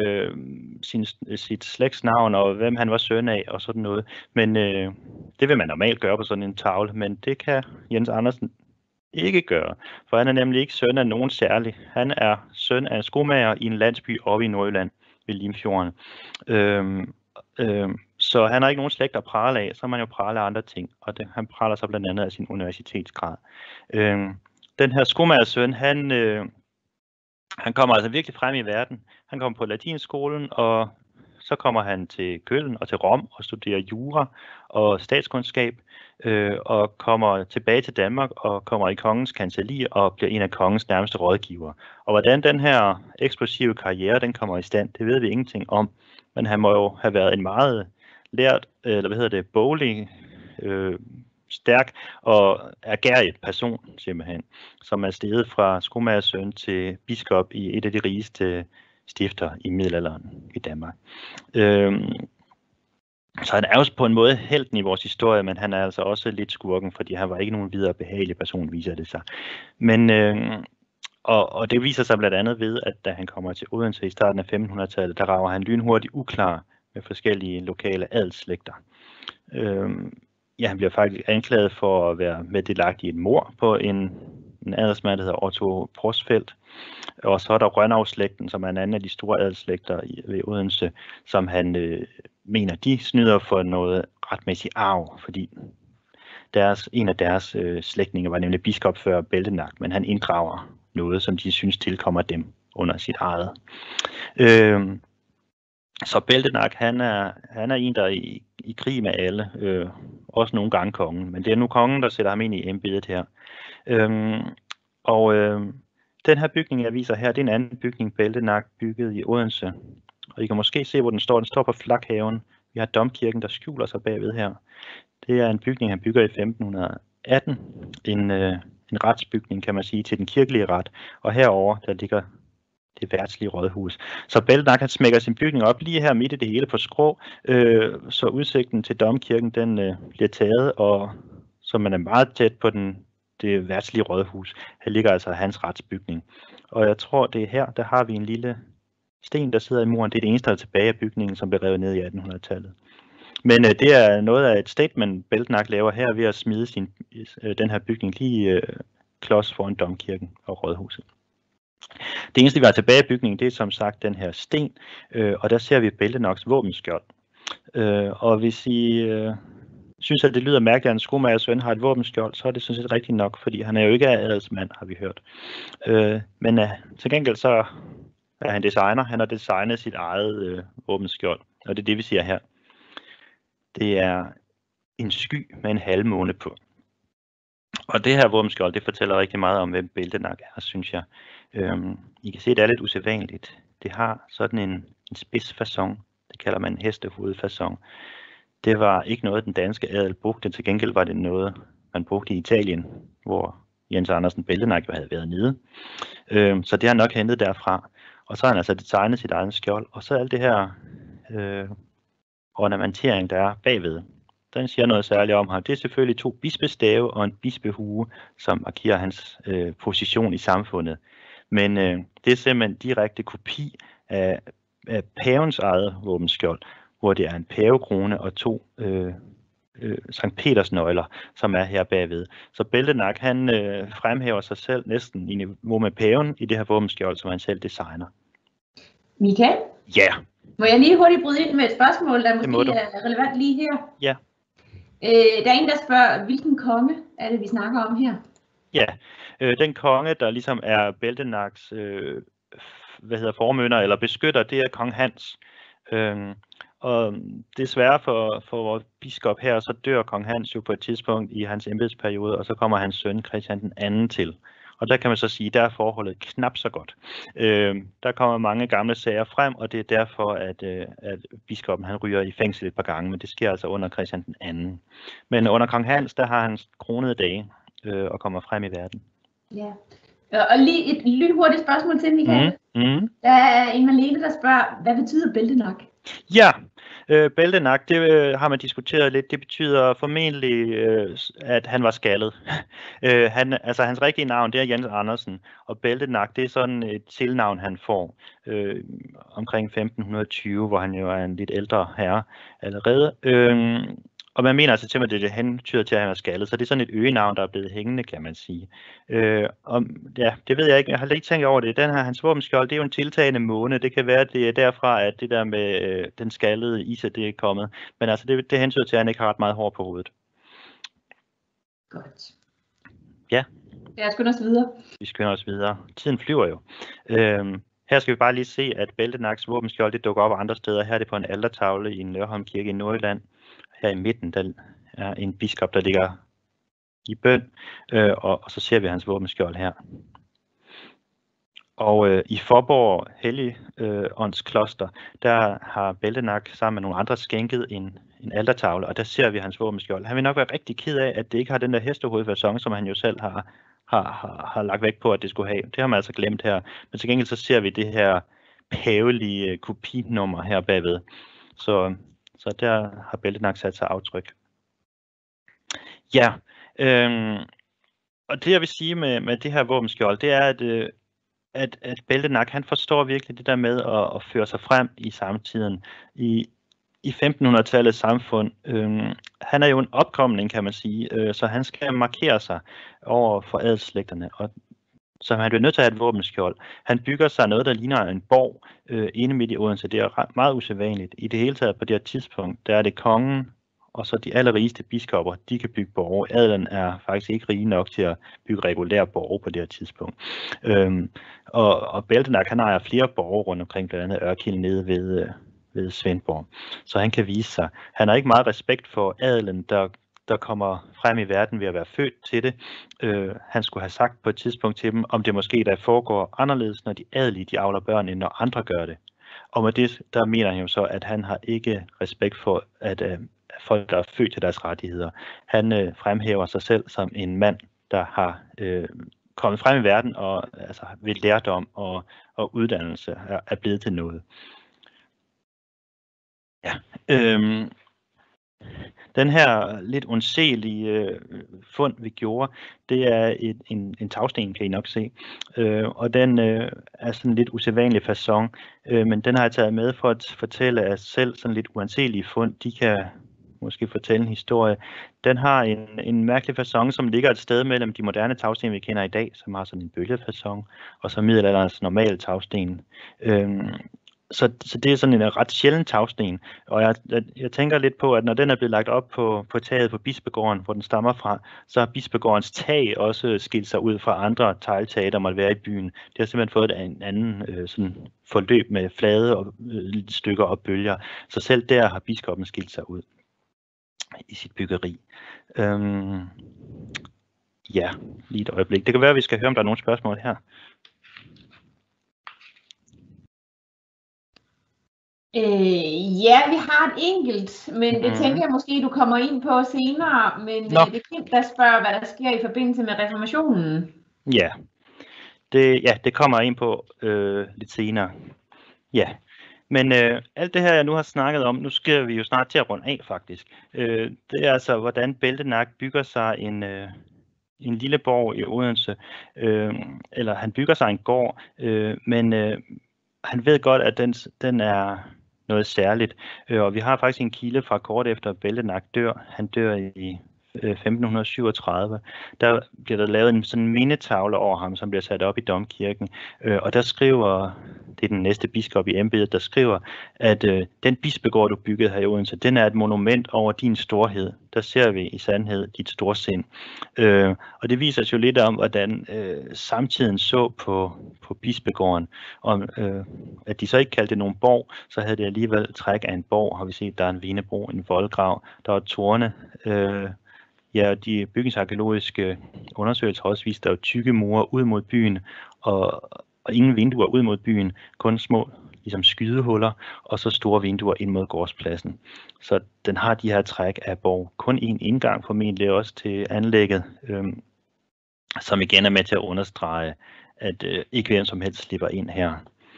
sit slægtsnavn og hvem han var søn af og sådan noget. Men det vil man normalt gøre på sådan en tavle, men det kan Jens Andersen ikke gøre, for han er nemlig ikke søn af nogen særlig. Han er søn af en skomager i en landsby oppe i Nordjylland ved Limfjorden. Så han har ikke nogen slægt at prale af, så man jo prale af andre ting, og han praler så blandt andet af sin universitetsgrad. Den her skomager søn, han kommer altså virkelig frem i verden. Han kommer på latinskolen, og så kommer han til Køln og til Rom og studerer jura og statskundskab, og kommer tilbage til Danmark og kommer i kongens kancelli og bliver en af kongens nærmeste rådgiver. Og hvordan den her eksplosive karriere, den kommer i stand, det ved vi ingenting om. Men han må jo have været en meget lært, boglig, stærk og ærgerrig person, simpelthen, som er steget fra skomagersøn til biskop i et af de rigeste stifter i middelalderen i Danmark. Så han er også på en måde helten i vores historie, men han er altså også lidt skurken, fordi han var ikke nogen videre behagelig person, viser det sig. Men, og det viser sig blandt andet ved, at da han kommer til Odense i starten af 1500-tallet, der rager han lynhurtigt uklar med forskellige lokale adelsslægter. Han bliver faktisk anklaget for at være meddelagtig i et mord på en adelsmand, der hedder Otto Prosfeldt. Og så er der Rønnav-slægten, som er en anden af de store adelsslægter ved Odense, som han mener, de snyder for noget retmæssig arv, fordi en af deres slægtninge var nemlig biskop før Bæltenak, men han inddrager noget, som de synes tilkommer dem under sit eget. Så Bæltenak, han er en, der er i krig med alle, også nogle gange kongen, men det er nu kongen, der sætter ham ind i embedet her. Den her bygning, jeg viser her, det er en anden bygning, Bæltenak byggede i Odense. Og I kan måske se, hvor den står. Den står på Flakhaven Vi har domkirken, der skjuler sig bagved her. Det er en bygning, han bygger i 1518. En retsbygning, kan man sige, til den kirkelige ret. Og herover der ligger det værtslige rådhus. Så Beldenak han smækker sin bygning op lige her midt i det hele på skrå, så udsigten til domkirken den bliver taget, og så man er meget tæt på det værtslige rådhus. Her ligger altså hans retsbygning. Og jeg tror, det er her, der har vi en lille sten, der sidder i muren. Det er det eneste, der er tilbage af bygningen, som blev revet ned i 1800-tallet. Men det er noget af et statement, Beldenak laver her ved at smide den her bygning lige klods foran domkirken og rådhuset. Det eneste, vi har tilbage i bygningen, det er som sagt den her sten, og der ser vi Beldenaks våbenskjold. Og hvis I synes, at det lyder mærkeligt, at en skomagers søn har et våbenskjold, så er det sådan set rigtigt nok, fordi han er jo ikke adelsmand, har vi hørt. Men til gengæld så er han designer. Han har designet sit eget våbenskjold, og det er det, vi siger her. Det er en sky med en halvmåne på. Og det her våbenskjold, det fortæller rigtig meget om, hvem Beldenak er, synes jeg. I kan se, at det er lidt usædvanligt. Det har sådan en spidsfacon. Det kalder man en hestehovedfacon. Det var ikke noget, den danske adel brugte. Til gengæld var det noget, man brugte i Italien, hvor Jens Andersen Beldenak jo havde været nede. Så det har han nok hentet derfra. Og så har han altså designet sit eget skjold. Og så alt det her ornamentering, der er bagved. Den siger noget særligt om ham. Det er selvfølgelig 2 bispestave og en bispehue, som markerer hans position i samfundet. Men det er simpelthen direkte kopi af pavens eget våbenskjold, hvor det er en pavekrone og 2 Sankt Peters nøgler, som er her bagved. Så Beldenak han fremhæver sig selv næsten i niveau med paven i det her våbenskjold, som han selv designer. Michael? Ja. Må jeg lige hurtigt bryde ind med et spørgsmål, der måske er relevant lige her? Ja. Der er en, der spørger, hvilken konge er det, vi snakker om her? Ja, den konge, der ligesom er Beldenaks formynder eller beskytter, det er kong Hans. Og desværre for vores biskop her, så dør kong Hans jo på et tidspunkt i hans embedsperiode, og så kommer hans søn Christian den anden til. Og der kan man så sige, der er forholdet knap så godt. Der kommer mange gamle sager frem, og det er derfor, at biskoppen han ryger i fængsel et par gange, men det sker altså under Christian den anden. Men under kong Hans, der har han kronede dage og kommer frem i verden. Ja. Og lige et lynhurtigt spørgsmål til, Michael. Der er en Malene, der spørger, hvad betyder Beldenak? Ja, Beldenak, det har man diskuteret lidt. Det betyder formentlig, at han var skaldet. Hans rigtige navn, det er Jens Andersen, og Beldenak, det er sådan et tilnavn, han får omkring 1520, hvor han jo er en lidt ældre herre allerede. Og man mener altså simpelthen, at det hentyder til, at han er skaldet, så det er sådan et øgenavn, der er blevet hængende, kan man sige. Og ja, det ved jeg ikke, jeg har ikke tænkt over det. Den her, hans våbenskjold, det er jo en tiltagende måne. Det kan være, at det er derfra, at det der med den skaldede ise, det er kommet. Men altså, det hentyder til, at han ikke har ret meget hår på hovedet. Godt. Ja. Jeg skynder os videre. Vi skynder os videre. Tiden flyver jo. Her skal vi bare lige se, at Beldenaks våbenskjold, det dukker op andre steder. Her er det på en altertavle i Nørholm Kirke i Nordjylland. Her i midten, der er en biskop, der ligger i bøn, og så ser vi hans våbenskjold her. Og i Fåborg Helligåndskloster, der har Beldenak sammen med nogle andre skænket en altertavle, og der ser vi hans våbenskjold. Han vil nok være rigtig ked af, at det ikke har den der hestehovedfacon, som han jo selv har lagt vægt på, at det skulle have. Det har man altså glemt her. Men til gengæld så ser vi det her pavelige kopinummer her bagved. Så der har Beldenak sat sig aftryk. Ja, og det jeg vil sige med det her våbenskjold, det er, at Beldenak han forstår virkelig det der med at føre sig frem i samtiden. I 1500-tallets samfund, han er jo en opkomling, kan man sige, så han skal markere sig over for adelsslægterne, og så han bliver nødt til at have et våbenskjold. Han bygger sig noget, der ligner en borg inde midt i Odense. Det er meget usædvanligt. I det hele taget på det her tidspunkt, der er det kongen og så de allerrigeste biskopper, de kan bygge borge. Adelen er faktisk ikke rige nok til at bygge regulære borge på det her tidspunkt. Og Beldenak, han ejer flere borge rundt omkring, blandt andet Ørkild nede ved Svendborg. Så han kan vise sig. Han har ikke meget respekt for adelen, der kommer frem i verden ved at være født til det. Han skulle have sagt på et tidspunkt til dem, om det måske der foregår anderledes, når de adelige de avler børn, end når andre gør det. Og med det, der mener han jo så, at han har ikke respekt for, at folk, der er født til deres rettigheder. Han fremhæver sig selv som en mand, der har kommet frem i verden og altså ved lærdom og uddannelse er blevet til noget. Ja. Den her lidt undselige fund, vi gjorde, det er en tagsten, kan I nok se. Og den er sådan lidt usædvanlig facon, men den har jeg taget med for at fortælle, at selv sådan lidt uanselige fund, de kan måske fortælle en historie. Den har en mærkelig facon, som ligger et sted mellem de moderne tagsten, vi kender i dag, som har sådan en bølgefacon, og så middelalderens normale tagsten. Så det er sådan en ret sjælden tagsten, og jeg tænker lidt på, at når den er blevet lagt op på taget på Bispegården, hvor den stammer fra, så har Bispegårdens tag også skilt sig ud fra andre tegltage, der måtte være i byen. Det har simpelthen fået en anden sådan forløb med flade og stykker og bølger, så selv der har biskoppen skilt sig ud i sit byggeri. Ja, lige et øjeblik. Det kan være, at vi skal høre, om der er nogle spørgsmål her. Ja, vi har et enkelt, men det tænker jeg måske, du kommer ind på senere. Men det er Kim, der spørger, hvad der sker i forbindelse med reformationen. Ja, det kommer jeg ind på lidt senere. Ja, men alt det her, jeg nu har snakket om, nu skal vi jo snart til at runde af faktisk. Det er altså, hvordan Beldenak bygger sig en lille borg i Odense, eller han bygger sig en gård, men han ved godt, at den er noget særligt, og vi har faktisk en kilde fra kort efter Beldenak dør. Han dør i 1537. Der bliver der lavet en sådan mindetavle over ham, som bliver sat op i domkirken, og der skriver, det er den næste biskop i embedet, der skriver, at den bispegård, du byggede her i Odense, den er et monument over din storhed. Der ser vi i sandhed dit storsind. Og det viser os jo lidt om, hvordan samtiden så på bispegården, om at de så ikke kaldte det nogen borg, så havde det alligevel træk af en borg. Har vi set, der er en vinebro, en voldgrav, der er tårne. Ja, de bygningsarkeologiske undersøgelser har også vist, at der er tykke mure ud mod byen, og ingen vinduer ud mod byen, kun små ligesom skydehuller, og så store vinduer ind mod gårdspladsen. Så den har de her træk af borg. Kun en indgang formentlig også til anlægget, som igen er med til at understrege, at ikke hvem som helst slipper ind her.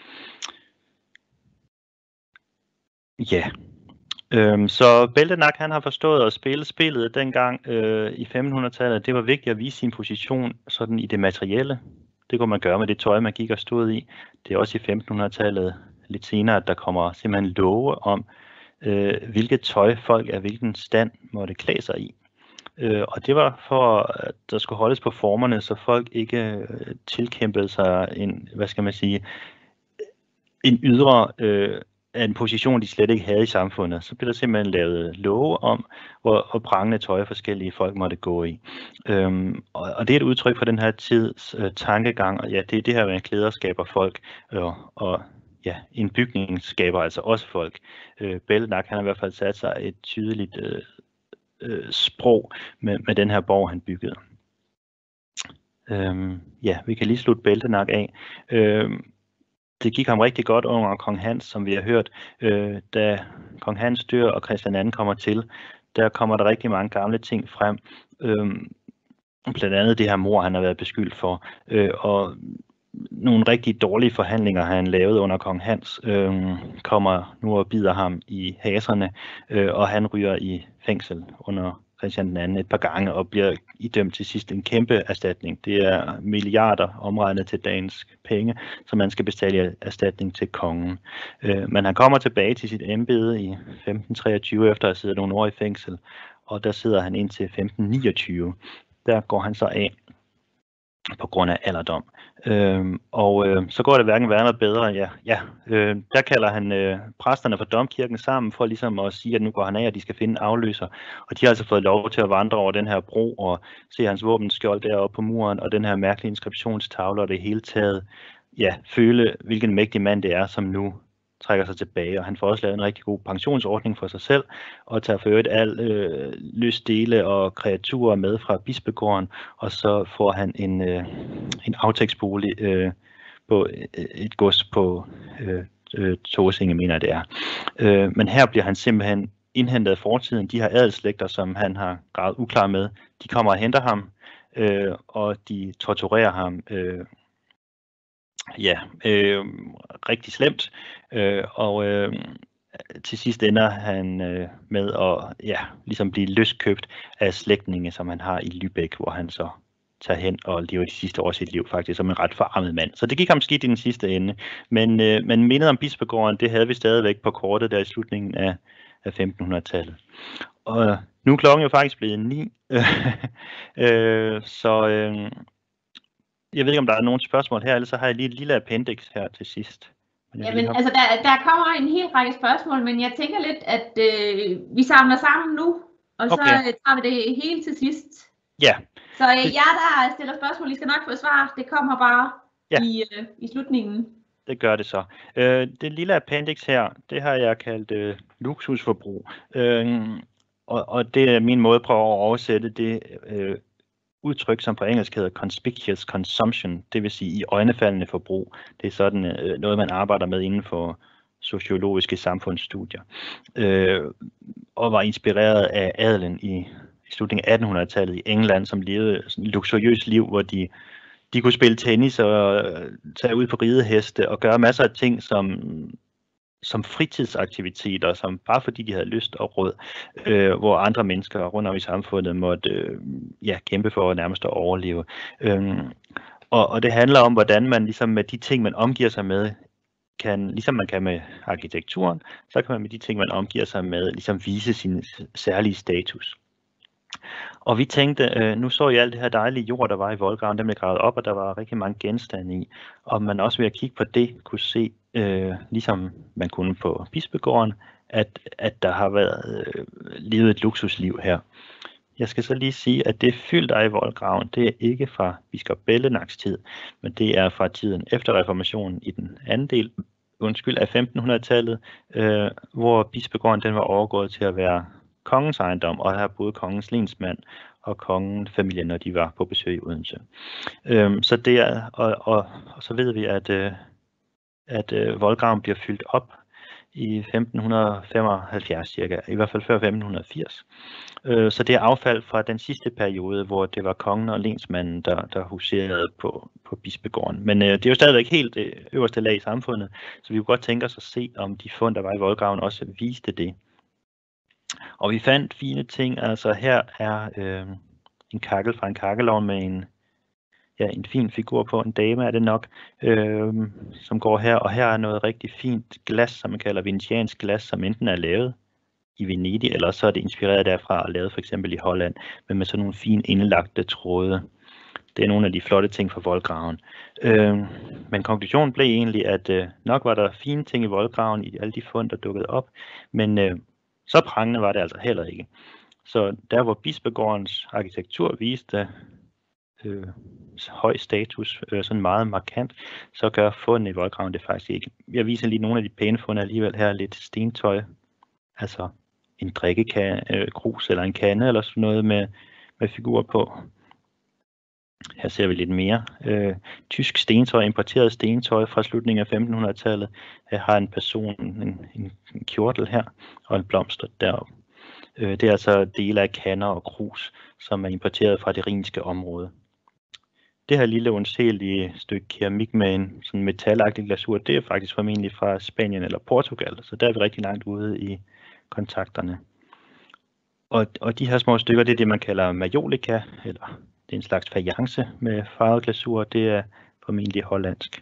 Ja. Så Beldenak, han har forstået at spille spillet dengang i 1500-tallet. Det var vigtigt at vise sin position sådan i det materielle. Det kunne man gøre med det tøj, man gik og stod i. Det er også i 1500-tallet lidt senere, at der kommer simpelthen love om, hvilket tøj folk af hvilken stand måtte klæde sig i. Og det var for, at der skulle holdes på formerne, så folk ikke tilkæmpede sig en ydre af en position, de slet ikke havde i samfundet. Så blev der simpelthen lavet love om, hvor prangende tøj forskellige folk måtte gå i. Og det er et udtryk for den her tids tankegang, og ja, det er det her, man klæder skaber folk, og ja, en bygning skaber altså også folk. Beldenak, han har i hvert fald sat sig et tydeligt sprog med den her borg, han byggede. Ja, vi kan lige slutte Beldenak af. Det gik ham rigtig godt under kong Hans, som vi har hørt. Da kong Hans dør og Christian II kommer til, der kommer der rigtig mange gamle ting frem. Blandt andet det her mord, han har været beskyldt for. Og nogle rigtig dårlige forhandlinger, han lavede under kong Hans, kommer nu og bider ham i haserne, og han ryger i fængsel under Christian II et par gange og bliver idømt til sidst en kæmpe erstatning. Det er milliarder omregnet til dagens penge, så man skal betale erstatning til kongen. Men han kommer tilbage til sit embede i 1523 efter at have siddet nogle år i fængsel, og der sidder han indtil 1529. Der går han så af på grund af alderdom. Så går det hverken værre eller bedre. Der kalder han præsterne fra domkirken sammen for ligesom at sige, at nu går han af, og de skal finde en afløser. Og de har altså fået lov til at vandre over den her bro og se hans våbenskjold deroppe på muren, og den her mærkelige inskriptionstavle og det hele taget. Ja, føle, hvilken mægtig mand det er, som nu trækker sig tilbage, og han får også lavet en rigtig god pensionsordning for sig selv, og tager for øvrigt al lystdele og kreaturer med fra bispegården, og så får han en aftægtsbolig på et gods på Tåsinge mener det er. Men her bliver han simpelthen indhentet af fortiden. De her adelsslægter, som han har gravet uklar med, de kommer og henter ham, og de torturerer ham rigtig slemt. Til sidst ender han med at ligesom blive løskøbt af slægtninge, som han har i Lübeck, hvor han så tager hen og lever de sidste år af sit liv faktisk som en ret forarmet mand. Så det gik ham skidt i den sidste ende. Men mindet om bispegården, det havde vi stadigvæk på kortet der i slutningen af 1500-tallet. Og nu er klokken jo faktisk blevet 9. Jeg ved ikke, om der er nogle spørgsmål her, eller så har jeg lige et lille appendix her til sidst. Jamen, altså der kommer en hel række spørgsmål, men jeg tænker lidt, at vi samler sammen nu, og så tager vi det hele til sidst. Ja. Så jer, der stiller spørgsmål, I skal nok få svar. Det kommer bare i slutningen. Det gør det så. Det lille appendix her, det har jeg kaldt luksusforbrug. Og det er min måde at prøve at oversætte det udtryk, som på engelsk hedder conspicuous consumption, det vil sige i øjnefaldende forbrug. Det er sådan noget, man arbejder med inden for sociologiske samfundsstudier. Og var inspireret af adelen i slutningen af 1800-tallet i England, som levede sådan et luksuriøst liv, hvor de kunne spille tennis og tage ud på rideheste og gøre masser af ting som fritidsaktiviteter, som bare fordi de havde lyst og råd, hvor andre mennesker rundt om i samfundet måtte kæmpe for nærmest at overleve. Og det handler om, hvordan man ligesom med de ting, man omgiver sig med, kan, ligesom man kan med arkitekturen, så kan man med de ting, man omgiver sig med, ligesom vise sin særlige status. Og vi tænkte, nu så I alt det her dejlige jord, der var i voldgraven, den blev gravet op, og der var rigtig mange genstande i. Og man også ved at kigge på det, kunne se, ligesom man kunne på bispegården, at der har været levet et luksusliv her. Jeg skal så lige sige, at det fyld, der er i voldgraven, det er ikke fra biskop Bellenaks tid, men det er fra tiden efter reformationen i den anden del, af 1500-tallet, hvor bispegården den var overgået til at være kongens ejendom, og her boede kongens lensmand og kongens familie, når de var på besøg i Odense. Så det er, og så ved vi, at voldgraven bliver fyldt op i 1575 cirka, i hvert fald før 1580. Så det er affald fra den sidste periode, hvor det var kongen og lensmanden, der huserede på bispegården. Men det er jo stadigvæk helt det øverste lag i samfundet, så vi kunne godt tænke os at se, om de fund, der var i voldgraven, også viste det. Og vi fandt fine ting, altså her er en kakkel fra en kakkelovn med en fin figur på, en dame er det nok, som går her, og her er noget rigtig fint glas, som man kalder venetiansk glas, som enten er lavet i Venedig, eller så er det inspireret derfra og lavet for eksempel i Holland, men med sådan nogle fine indlagte tråde. Det er nogle af de flotte ting fra voldgraven. Men konklusionen blev egentlig, at nok var der fine ting i voldgraven i alle de fund, der dukkede op, men så prangende var det altså heller ikke. Så der hvor bispegårdens arkitektur viste høj status, sådan meget markant, så gør fundene i voldgraven det faktisk ikke. Jeg viser lige nogle af de pæne fund alligevel her, lidt stentøj, altså en krus eller en kande eller sådan noget med figurer på. Her ser vi lidt mere. Tysk stentøj, importeret stentøj fra slutningen af 1500-tallet. Her har en person en kjortel her, og en blomster deroppe. Det er altså dele af kander og krus, som er importeret fra det rhinske område. Det her lille undselige stykke keramik med en sådan metalagtig glasur, det er faktisk formentlig fra Spanien eller Portugal, så der er vi rigtig langt ude i kontakterne. Og de her små stykker, det er det, man kalder majolika, eller det er en slags fajance med farvet glasur, det er formentlig hollandsk.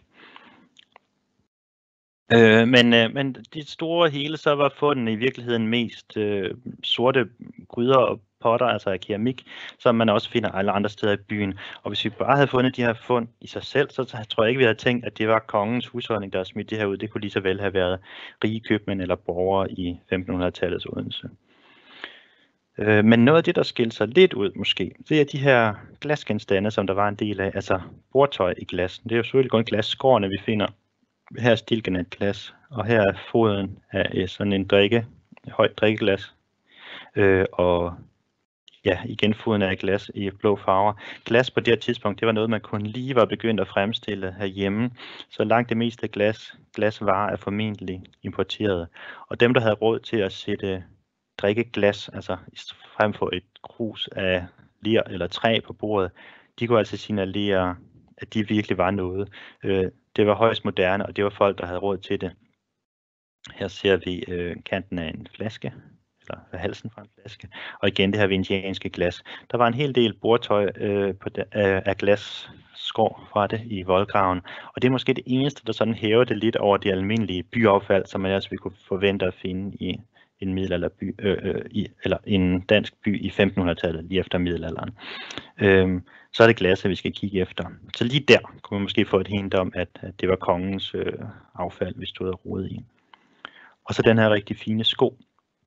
Men det store hele, så var fundene i virkeligheden mest sorte gryder og potter, altså af keramik, som man også finder alle andre steder i byen. Og hvis vi bare havde fundet de her fund i sig selv, så tror jeg ikke, vi havde tænkt, at det var kongens husholdning, der havde smidt det her ud. Det kunne lige så vel have været rige købmænd eller borgere i 1500-tallets Odense. Men noget af det, der skilte sig lidt ud måske, det er de her glasgenstande, som der var en del af, altså bordtøj i glas. Det er jo selvfølgelig kun glasskårene, vi finder. Her er stilkenatglas, og her er foden af sådan en højt drikkeglas, og ja, igen foden af glas i blå farver. Glas på det her tidspunkt, det var noget, man kun lige var begyndt at fremstille herhjemme. Så langt det meste glasvarer er formentlig importeret. Og dem, der havde råd til at sætte drikkeglas, altså frem for et krus af ler eller træ på bordet, de kunne altså signalere, at de virkelig var noget. Det var højst moderne, og det var folk, der havde råd til det. Her ser vi kanten af en flaske, eller halsen fra en flaske, og igen det her vindianske glas. Der var en hel del bordtøj af glasskår fra det i voldgraven, og det er måske det eneste, der sådan hæver det lidt over det almindelige byaffald, som man altså ville kunne forvente at finde i en middelalderby, eller en dansk by i 1500-tallet, lige efter middelalderen. Så er det glasset, vi skal kigge efter. Så lige der kunne man måske få et hint om, at det var kongens affald, vi stod og rodede i. Og så den her rigtig fine sko,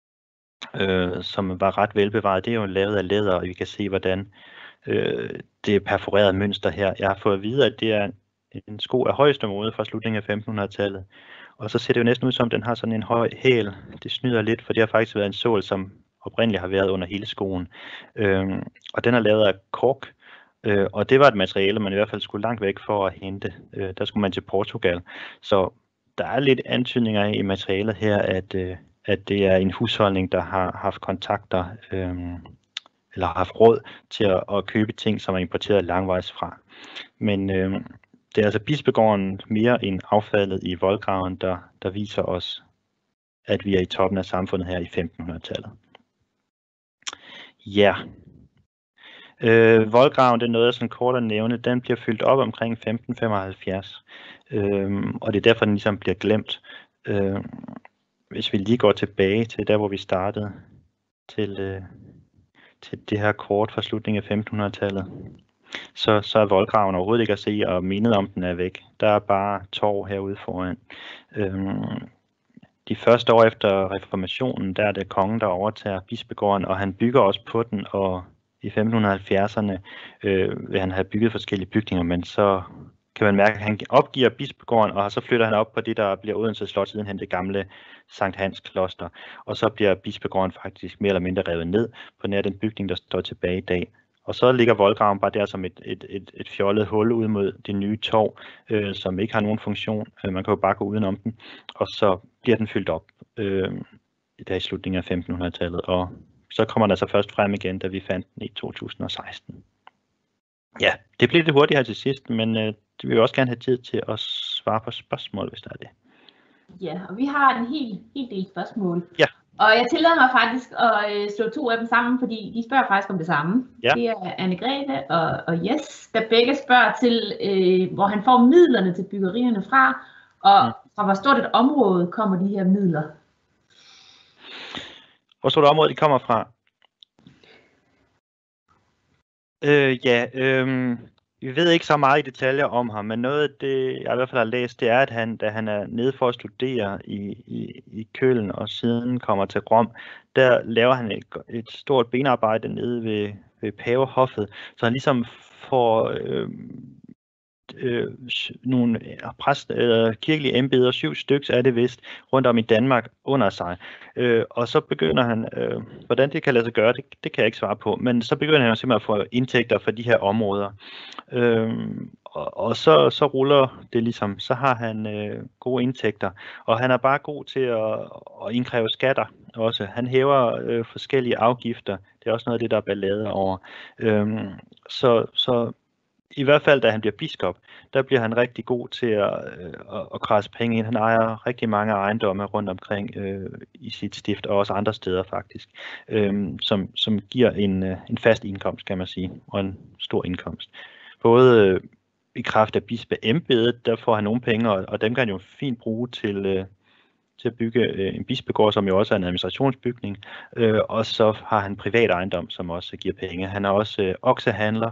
som var ret velbevaret. Det er jo lavet af læder, og vi kan se, hvordan det perforerede mønster her. Jeg har fået at vide, at det er en sko af højeste mode fra slutningen af 1500-tallet. Og så ser det jo næsten ud som, den har sådan en høj hæl. Det snyder lidt, for det har faktisk været en sål, som oprindeligt har været under hele skoen. Og den er lavet af kork, og det var et materiale, man i hvert fald skulle langt væk for at hente. Der skulle man til Portugal. Så der er lidt antydninger i materialet her, at det er en husholdning, der har haft kontakter, eller har haft råd til at købe ting, som er importeret langvejs fra. Men det er altså bispegården mere end affaldet i voldgraven, der viser os, at vi er i toppen af samfundet her i 1500-tallet. Ja. Voldgraven, det er noget, jeg sådan kort at nævne, den bliver fyldt op omkring 1575. Og det er derfor, den ligesom bliver glemt. Hvis vi lige går tilbage til der, hvor vi startede, til det her kort fra slutningen af 1500-tallet, så er voldgraven overhovedet ikke at se, og mindet om den er væk. Der er bare torv herude foran. De første år efter reformationen, der er det kongen, der overtager bispegården, og han bygger også på den, og i 1570'erne vil han have bygget forskellige bygninger, men så kan man mærke, at han opgiver bispegården, og så flytter han op på det, der bliver Odense Slot, sidenhen det gamle Sankt Hans Kloster. Og så bliver bispegården faktisk mere eller mindre revet ned på nær den bygning, der står tilbage i dag. Og så ligger voldgraven bare der som et fjollet hul ud mod det nye torv, som ikke har nogen funktion. Man kan jo bare gå udenom den, og så bliver den fyldt op der i slutningen af 1500-tallet. Og så kommer den altså først frem igen, da vi fandt den i 2016. Ja, det bliver lidt hurtigt her til sidst, men vi vil også gerne have tid til at svare på spørgsmål, hvis der er det. Ja, og vi har en hel del spørgsmål. Ja. Og jeg tillader mig faktisk at slå to af dem sammen, fordi de spørger faktisk om det samme. Ja. Det er Anne-Grethe og Jes, der begge spørger til, hvor han får midlerne til byggerierne fra, og fra hvor stort et område kommer de her midler? Hvor stort et område de kommer fra? Vi ved ikke så meget i detaljer om ham, men noget af det, jeg i hvert fald har læst, det er, at da han er nede for at studere i Køln og siden kommer til Rom, der laver han et stort benarbejde nede ved pavehoffet, så han ligesom får nogle kirkelige embeder, 7 stykker er det vist, rundt om i Danmark under sig. Og så begynder han, hvordan det kan lade sig gøre, det kan jeg ikke svare på, men så begynder han simpelthen at få indtægter for de her områder. Og så ruller det ligesom, så har han gode indtægter, og han er bare god til at indkræve skatter også. Han hæver forskellige afgifter, det er også noget af det, der er ballade over. Så i hvert fald, da han bliver biskop, der bliver han rigtig god til at krasse penge ind. Han ejer rigtig mange ejendomme rundt omkring i sit stift, og også andre steder faktisk, som giver en fast indkomst, kan man sige, og en stor indkomst. Både i kraft af bispeembedet, der får han nogle penge, og dem kan han jo fint bruge til at bygge en bispegård, som jo også er en administrationsbygning, og så har han privat ejendom, som også giver penge. Han er også oksehandler,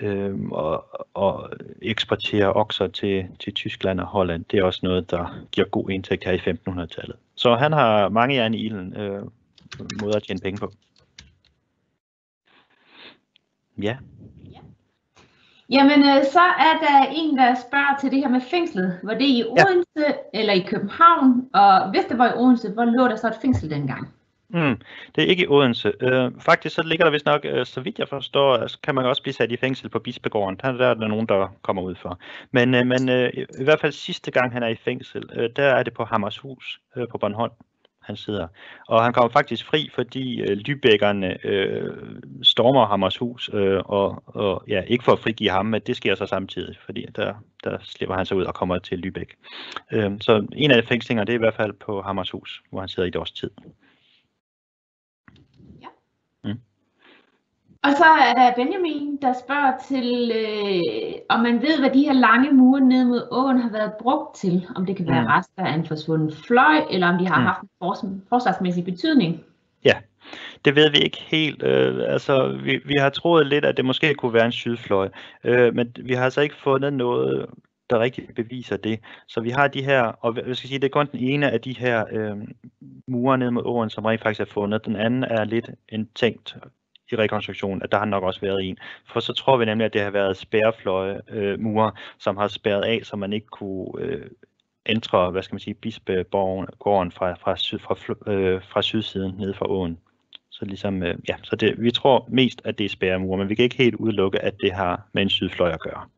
og eksporterer okser til Tyskland og Holland. Det er også noget, der giver god indtægt her i 1500-tallet. Så han har mange jern i ilden måder at tjene penge på. Ja. Jamen, så er der en, der spørger til det her med fængslet. Var det i Odense eller i København? Og hvis det var i Odense, hvor lå der så et fængsel dengang? Det er ikke i Odense. Faktisk så ligger der vist nok, så vidt jeg forstår, kan man også blive sat i fængsel på Bispegården. Der er der nogen, der kommer ud for. Men i hvert fald sidste gang han er i fængsel, der er det på Hammershus på Bornholm, han sidder. Og han kommer faktisk fri, fordi lybækkerne stormer Hammershus, og ja, ikke for at frigive ham, men det sker så samtidig, fordi der slipper han sig ud og kommer til Lübeck. Så en af fængslingerne, det er i hvert fald på Hammershus, hvor han sidder i et års tid. Og så er der Benjamin, der spørger til, om man ved, hvad de her lange mure ned mod åen har været brugt til. Om det kan være rester af en forsvunden fløj, eller om de har haft en forsvarsmæssig betydning. Ja, det ved vi ikke helt. Altså, vi har troet lidt, at det måske kunne være en sydfløj, men vi har altså ikke fundet noget, der rigtig beviser det. Så vi har de her, og jeg skal sige, det er kun den ene af de her mure ned mod åen, som rent faktisk er fundet. Den anden er lidt en tænkt i rekonstruktionen, at der har nok også været en. For så tror vi nemlig, at det har været spærrefløje mure, som har spærret af, så man ikke kunne ændre, hvad skal man sige, Bispegården fra sydsiden ned fra åen. Så ligesom, ja, så det, vi tror mest, at det er spærremure, men vi kan ikke helt udelukke, at det har med en sydfløj at gøre.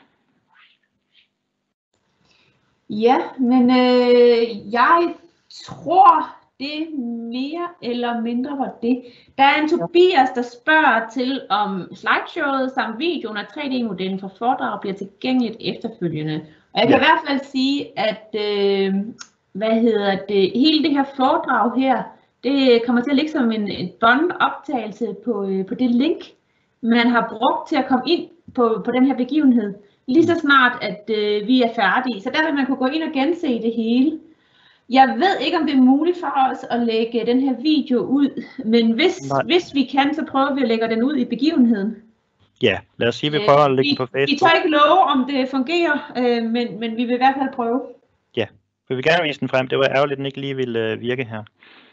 Ja, men jeg tror, det mere eller mindre var det. Der er en Tobias, der spørger til, om slideshowet samt videoen og 3D-modellen for foredrag bliver tilgængeligt efterfølgende. Og jeg kan i hvert fald sige, at hele det her foredrag her, det kommer til at ligge som en båndoptagelse på det link, man har brugt til at komme ind på den her begivenhed. Lige så snart, at vi er færdige. Så der vil man kunne gå ind og gense det hele. Jeg ved ikke, om det er muligt for os at lægge den her video ud, men hvis vi kan, så prøver vi at lægge den ud i begivenheden. Ja, lad os sige, at vi prøver at lægge den på Facebook. Vi tør ikke love, om det fungerer, men vi vil i hvert fald prøve. Ja, vi vil gerne vise den frem. Det var ærgerligt, at den ikke lige ville virke her.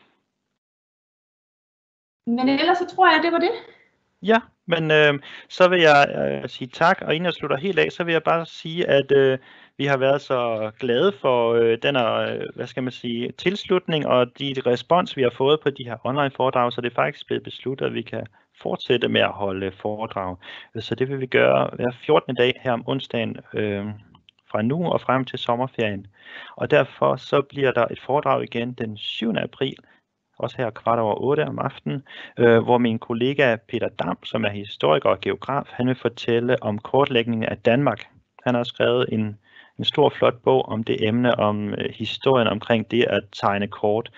Men ellers så tror jeg, at det var det. Ja, men så vil jeg sige tak, og inden jeg slutter helt af, så vil jeg bare sige, at vi har været så glade for den hvad skal man sige, tilslutning og de respons, vi har fået på de her online foredrag, så det er faktisk blevet besluttet, at vi kan fortsætte med at holde foredrag. Så det vil vi gøre hver 14. dag her om onsdagen fra nu og frem til sommerferien. Og derfor så bliver der et foredrag igen den 7. april, også her 7:15 om aftenen, hvor min kollega Peter Dam, som er historiker og geograf, han vil fortælle om kortlægningen af Danmark. Han har skrevet en stor flot bog om det emne, om historien omkring det at tegne kort,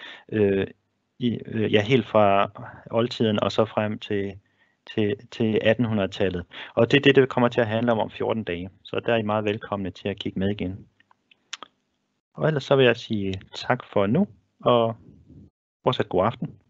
helt fra oldtiden og så frem til 1800-tallet. Og det er det kommer til at handle om 14 dage. Så der er I meget velkomne til at kigge med igen. Og ellers så vil jeg sige tak for nu, og fortsat god aften.